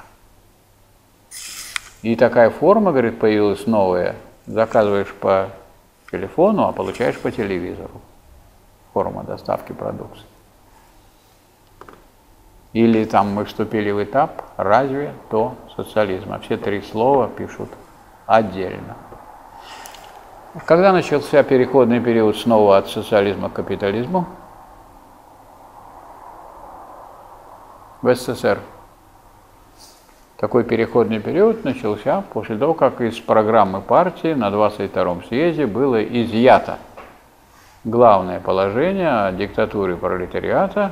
И такая форма, говорит, появилась новая. Заказываешь по телефону, а получаешь по телевизору. Форма доставки продукции. Или там мы вступили в этап «разве то социализма». Все три слова пишут отдельно. Когда начался переходный период снова от социализма к капитализму? В эс эс эс эр. Такой переходный период начался после того, как из программы партии на двадцать втором съезде было изъято главное положение о диктатуре пролетариата.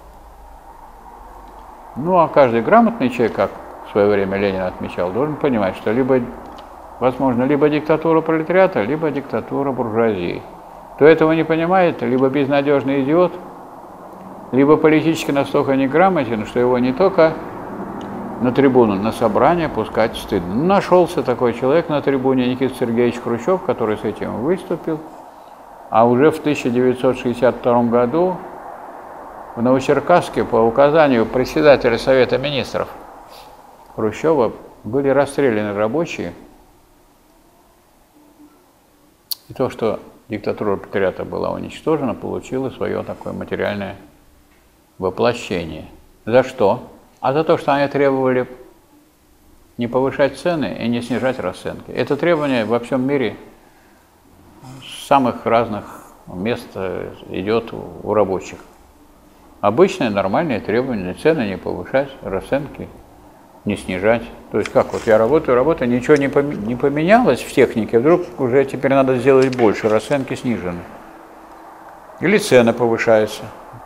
Ну, а каждый грамотный человек, как в свое время Ленин отмечал, должен понимать, что либо, возможно, либо диктатура пролетариата, либо диктатура буржуазии. Кто этого не понимает, либо безнадежный идиот, либо политически настолько неграмотен, что его не только на трибуну, на собрание пускать стыдно. Нашелся такой человек на трибуне, Никита Сергеевич Хрущев, который с этим выступил, а уже в тысяча девятьсот шестьдесят втором году в Новочеркасске по указанию председателя Совета министров Хрущева были расстреляны рабочие И то, что диктатура пролетариата была уничтожена, получила свое такое материальное воплощение. За что? А за то, что они требовали не повышать цены и не снижать расценки. Это требование во всем мире с самых разных мест идет у рабочих. Обычное нормальное требование: цены не повышать, расценки не снижать. То есть как, вот я работаю, работаю, ничего не поменялось в технике, вдруг уже теперь надо сделать больше, расценки снижены. Или цены повышаются.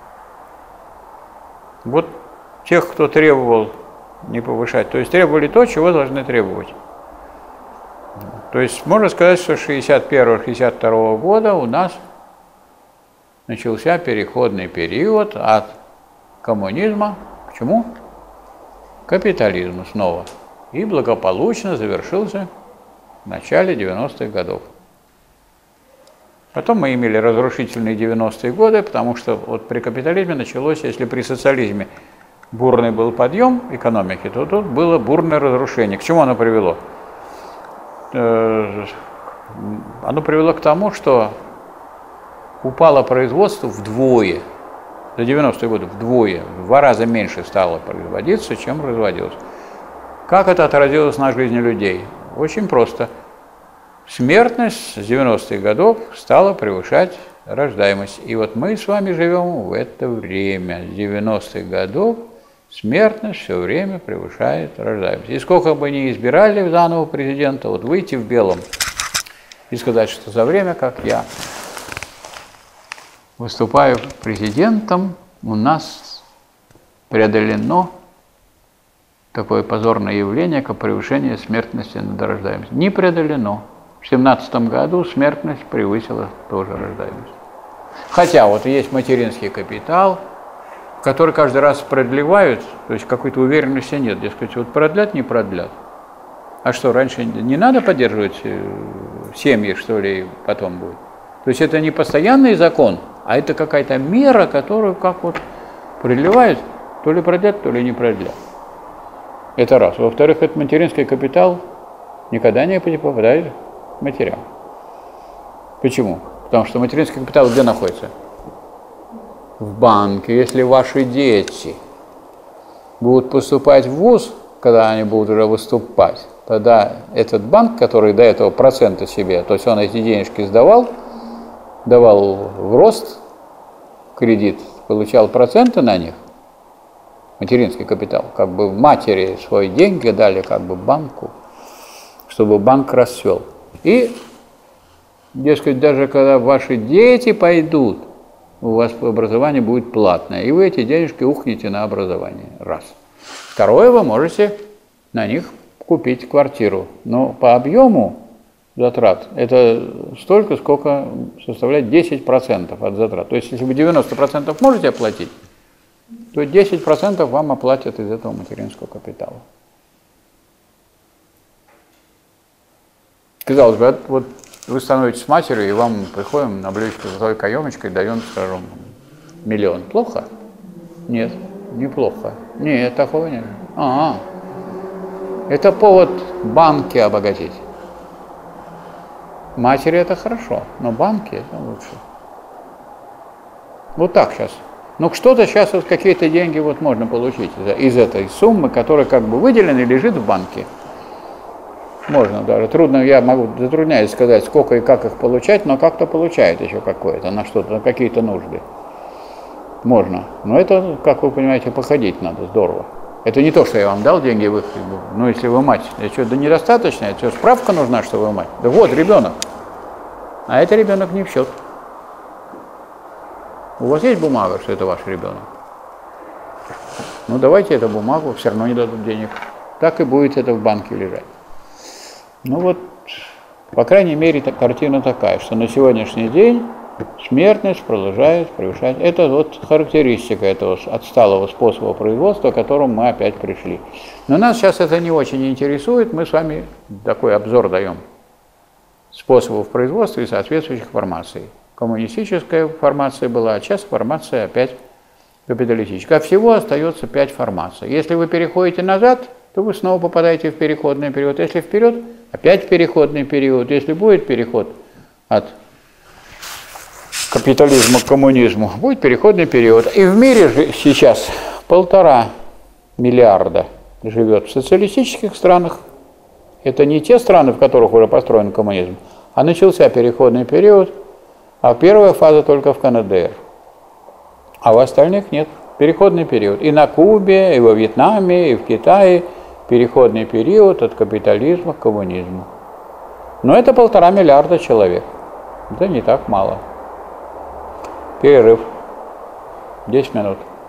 Вот тех, кто требовал не повышать, то есть требовали то, чего должны требовать. То есть можно сказать, что с шестьдесят первого — шестьдесят второго года у нас начался переходный период от коммунизма к чему? К капитализму снова. И благополучно завершился в начале девяностых годов. Потом мы имели разрушительные девяностые годы, потому что вот при капитализме началось, если при социализме бурный был подъем экономики, то тут было бурное разрушение. К чему оно привело? Оно привело к тому, что упало производство вдвое. За девяностые годы вдвое, в два раза меньше стало производиться, чем производилось. Как это отразилось на жизни людей? Очень просто. Смертность с девяностых годов стала превышать рождаемость. И вот мы с вами живем в это время. С девяностых годов смертность все время превышает рождаемость. И сколько бы ни избирали заново президента, вот выйти в белом и сказать, что за время, как я выступаю президентом, у нас преодолено такое позорное явление, как превышение смертности над рождаемостью. Не преодолено. В семнадцатом году смертность превысила тоже рождаемость. Хотя вот есть материнский капитал, который каждый раз продлевают, то есть какой-то уверенности нет. Дескать, вот продлят, не продлят. А что, раньше не надо поддерживать семьи, что ли, потом будет? То есть это не постоянный закон, а это какая-то мера, которую как вот продлевают, то ли продлят, то ли не продлят. Это раз. Во-вторых, этот материнский капитал никогда не попадает в материал. Почему? Потому что материнский капитал где находится? В банке. Если ваши дети будут поступать в вуз, когда они будут уже выступать, тогда этот банк, который до этого проценты себе, то есть он эти денежки сдавал, давал в рост кредит, получал проценты на них, материнский капитал, как бы матери свои деньги дали как бы банку, чтобы банк расцвел. И, дескать, даже когда ваши дети пойдут, у вас образование будет платное, и вы эти денежки ухнете на образование. Раз. Второе, вы можете на них купить квартиру. Но по объему затрат это столько, сколько составляет десять процентов от затрат. То есть, если вы девяносто процентов можете оплатить, то десять процентов вам оплатят из этого материнского капитала. Казалось бы, вот вы становитесь матерью, и вам приходим на блюдечко с золотой каемочкой, даем, скажем, миллион. Плохо? Нет, неплохо. Нет, такого нет. А, это повод банки обогатить. Матери это хорошо, но банки это лучше. Вот так сейчас. Ну что-то сейчас, вот какие-то деньги вот можно получить из, из этой суммы, которая как бы выделена и лежит в банке. Можно даже. Трудно, я могу, затрудняюсь сказать, сколько и как их получать, но как-то получает еще какое-то, на что-то, на какие-то нужды. Можно. Но это, как вы понимаете, походить надо, здорово. Это не то, что я вам дал деньги, вы, ну если вы мать, это что, да недостаточно, это что, справка нужна, что вы мать? Да вот, ребенок. А это ребенок не в счет. У вас есть бумага, что это ваш ребенок? Ну давайте эту бумагу, все равно не дадут денег. Так и будет это в банке лежать. Ну вот, по крайней мере, картина такая, что на сегодняшний день смертность продолжает превышать. Это вот характеристика этого отсталого способа производства, к которому мы опять пришли. Но нас сейчас это не очень интересует, мы с вами такой обзор даем способов производства и соответствующих формаций. Коммунистическая формация была, а сейчас формация опять капиталистическая. А всего остается пять формаций. Если вы переходите назад, то вы снова попадаете в переходный период. Если вперед, опять в переходный период. Если будет переход от капитализма к коммунизму, будет переходный период. И в мире же сейчас полтора миллиарда живет в социалистических странах. Это не те страны, в которых уже построен коммунизм, а начался переходный период, а первая фаза только в ка эн дэ эр. А в остальных нет. Переходный период. И на Кубе, и во Вьетнаме, и в Китае переходный период от капитализма к коммунизму. Но это полтора миллиарда человек. Это не так мало. Перерыв. десять минут.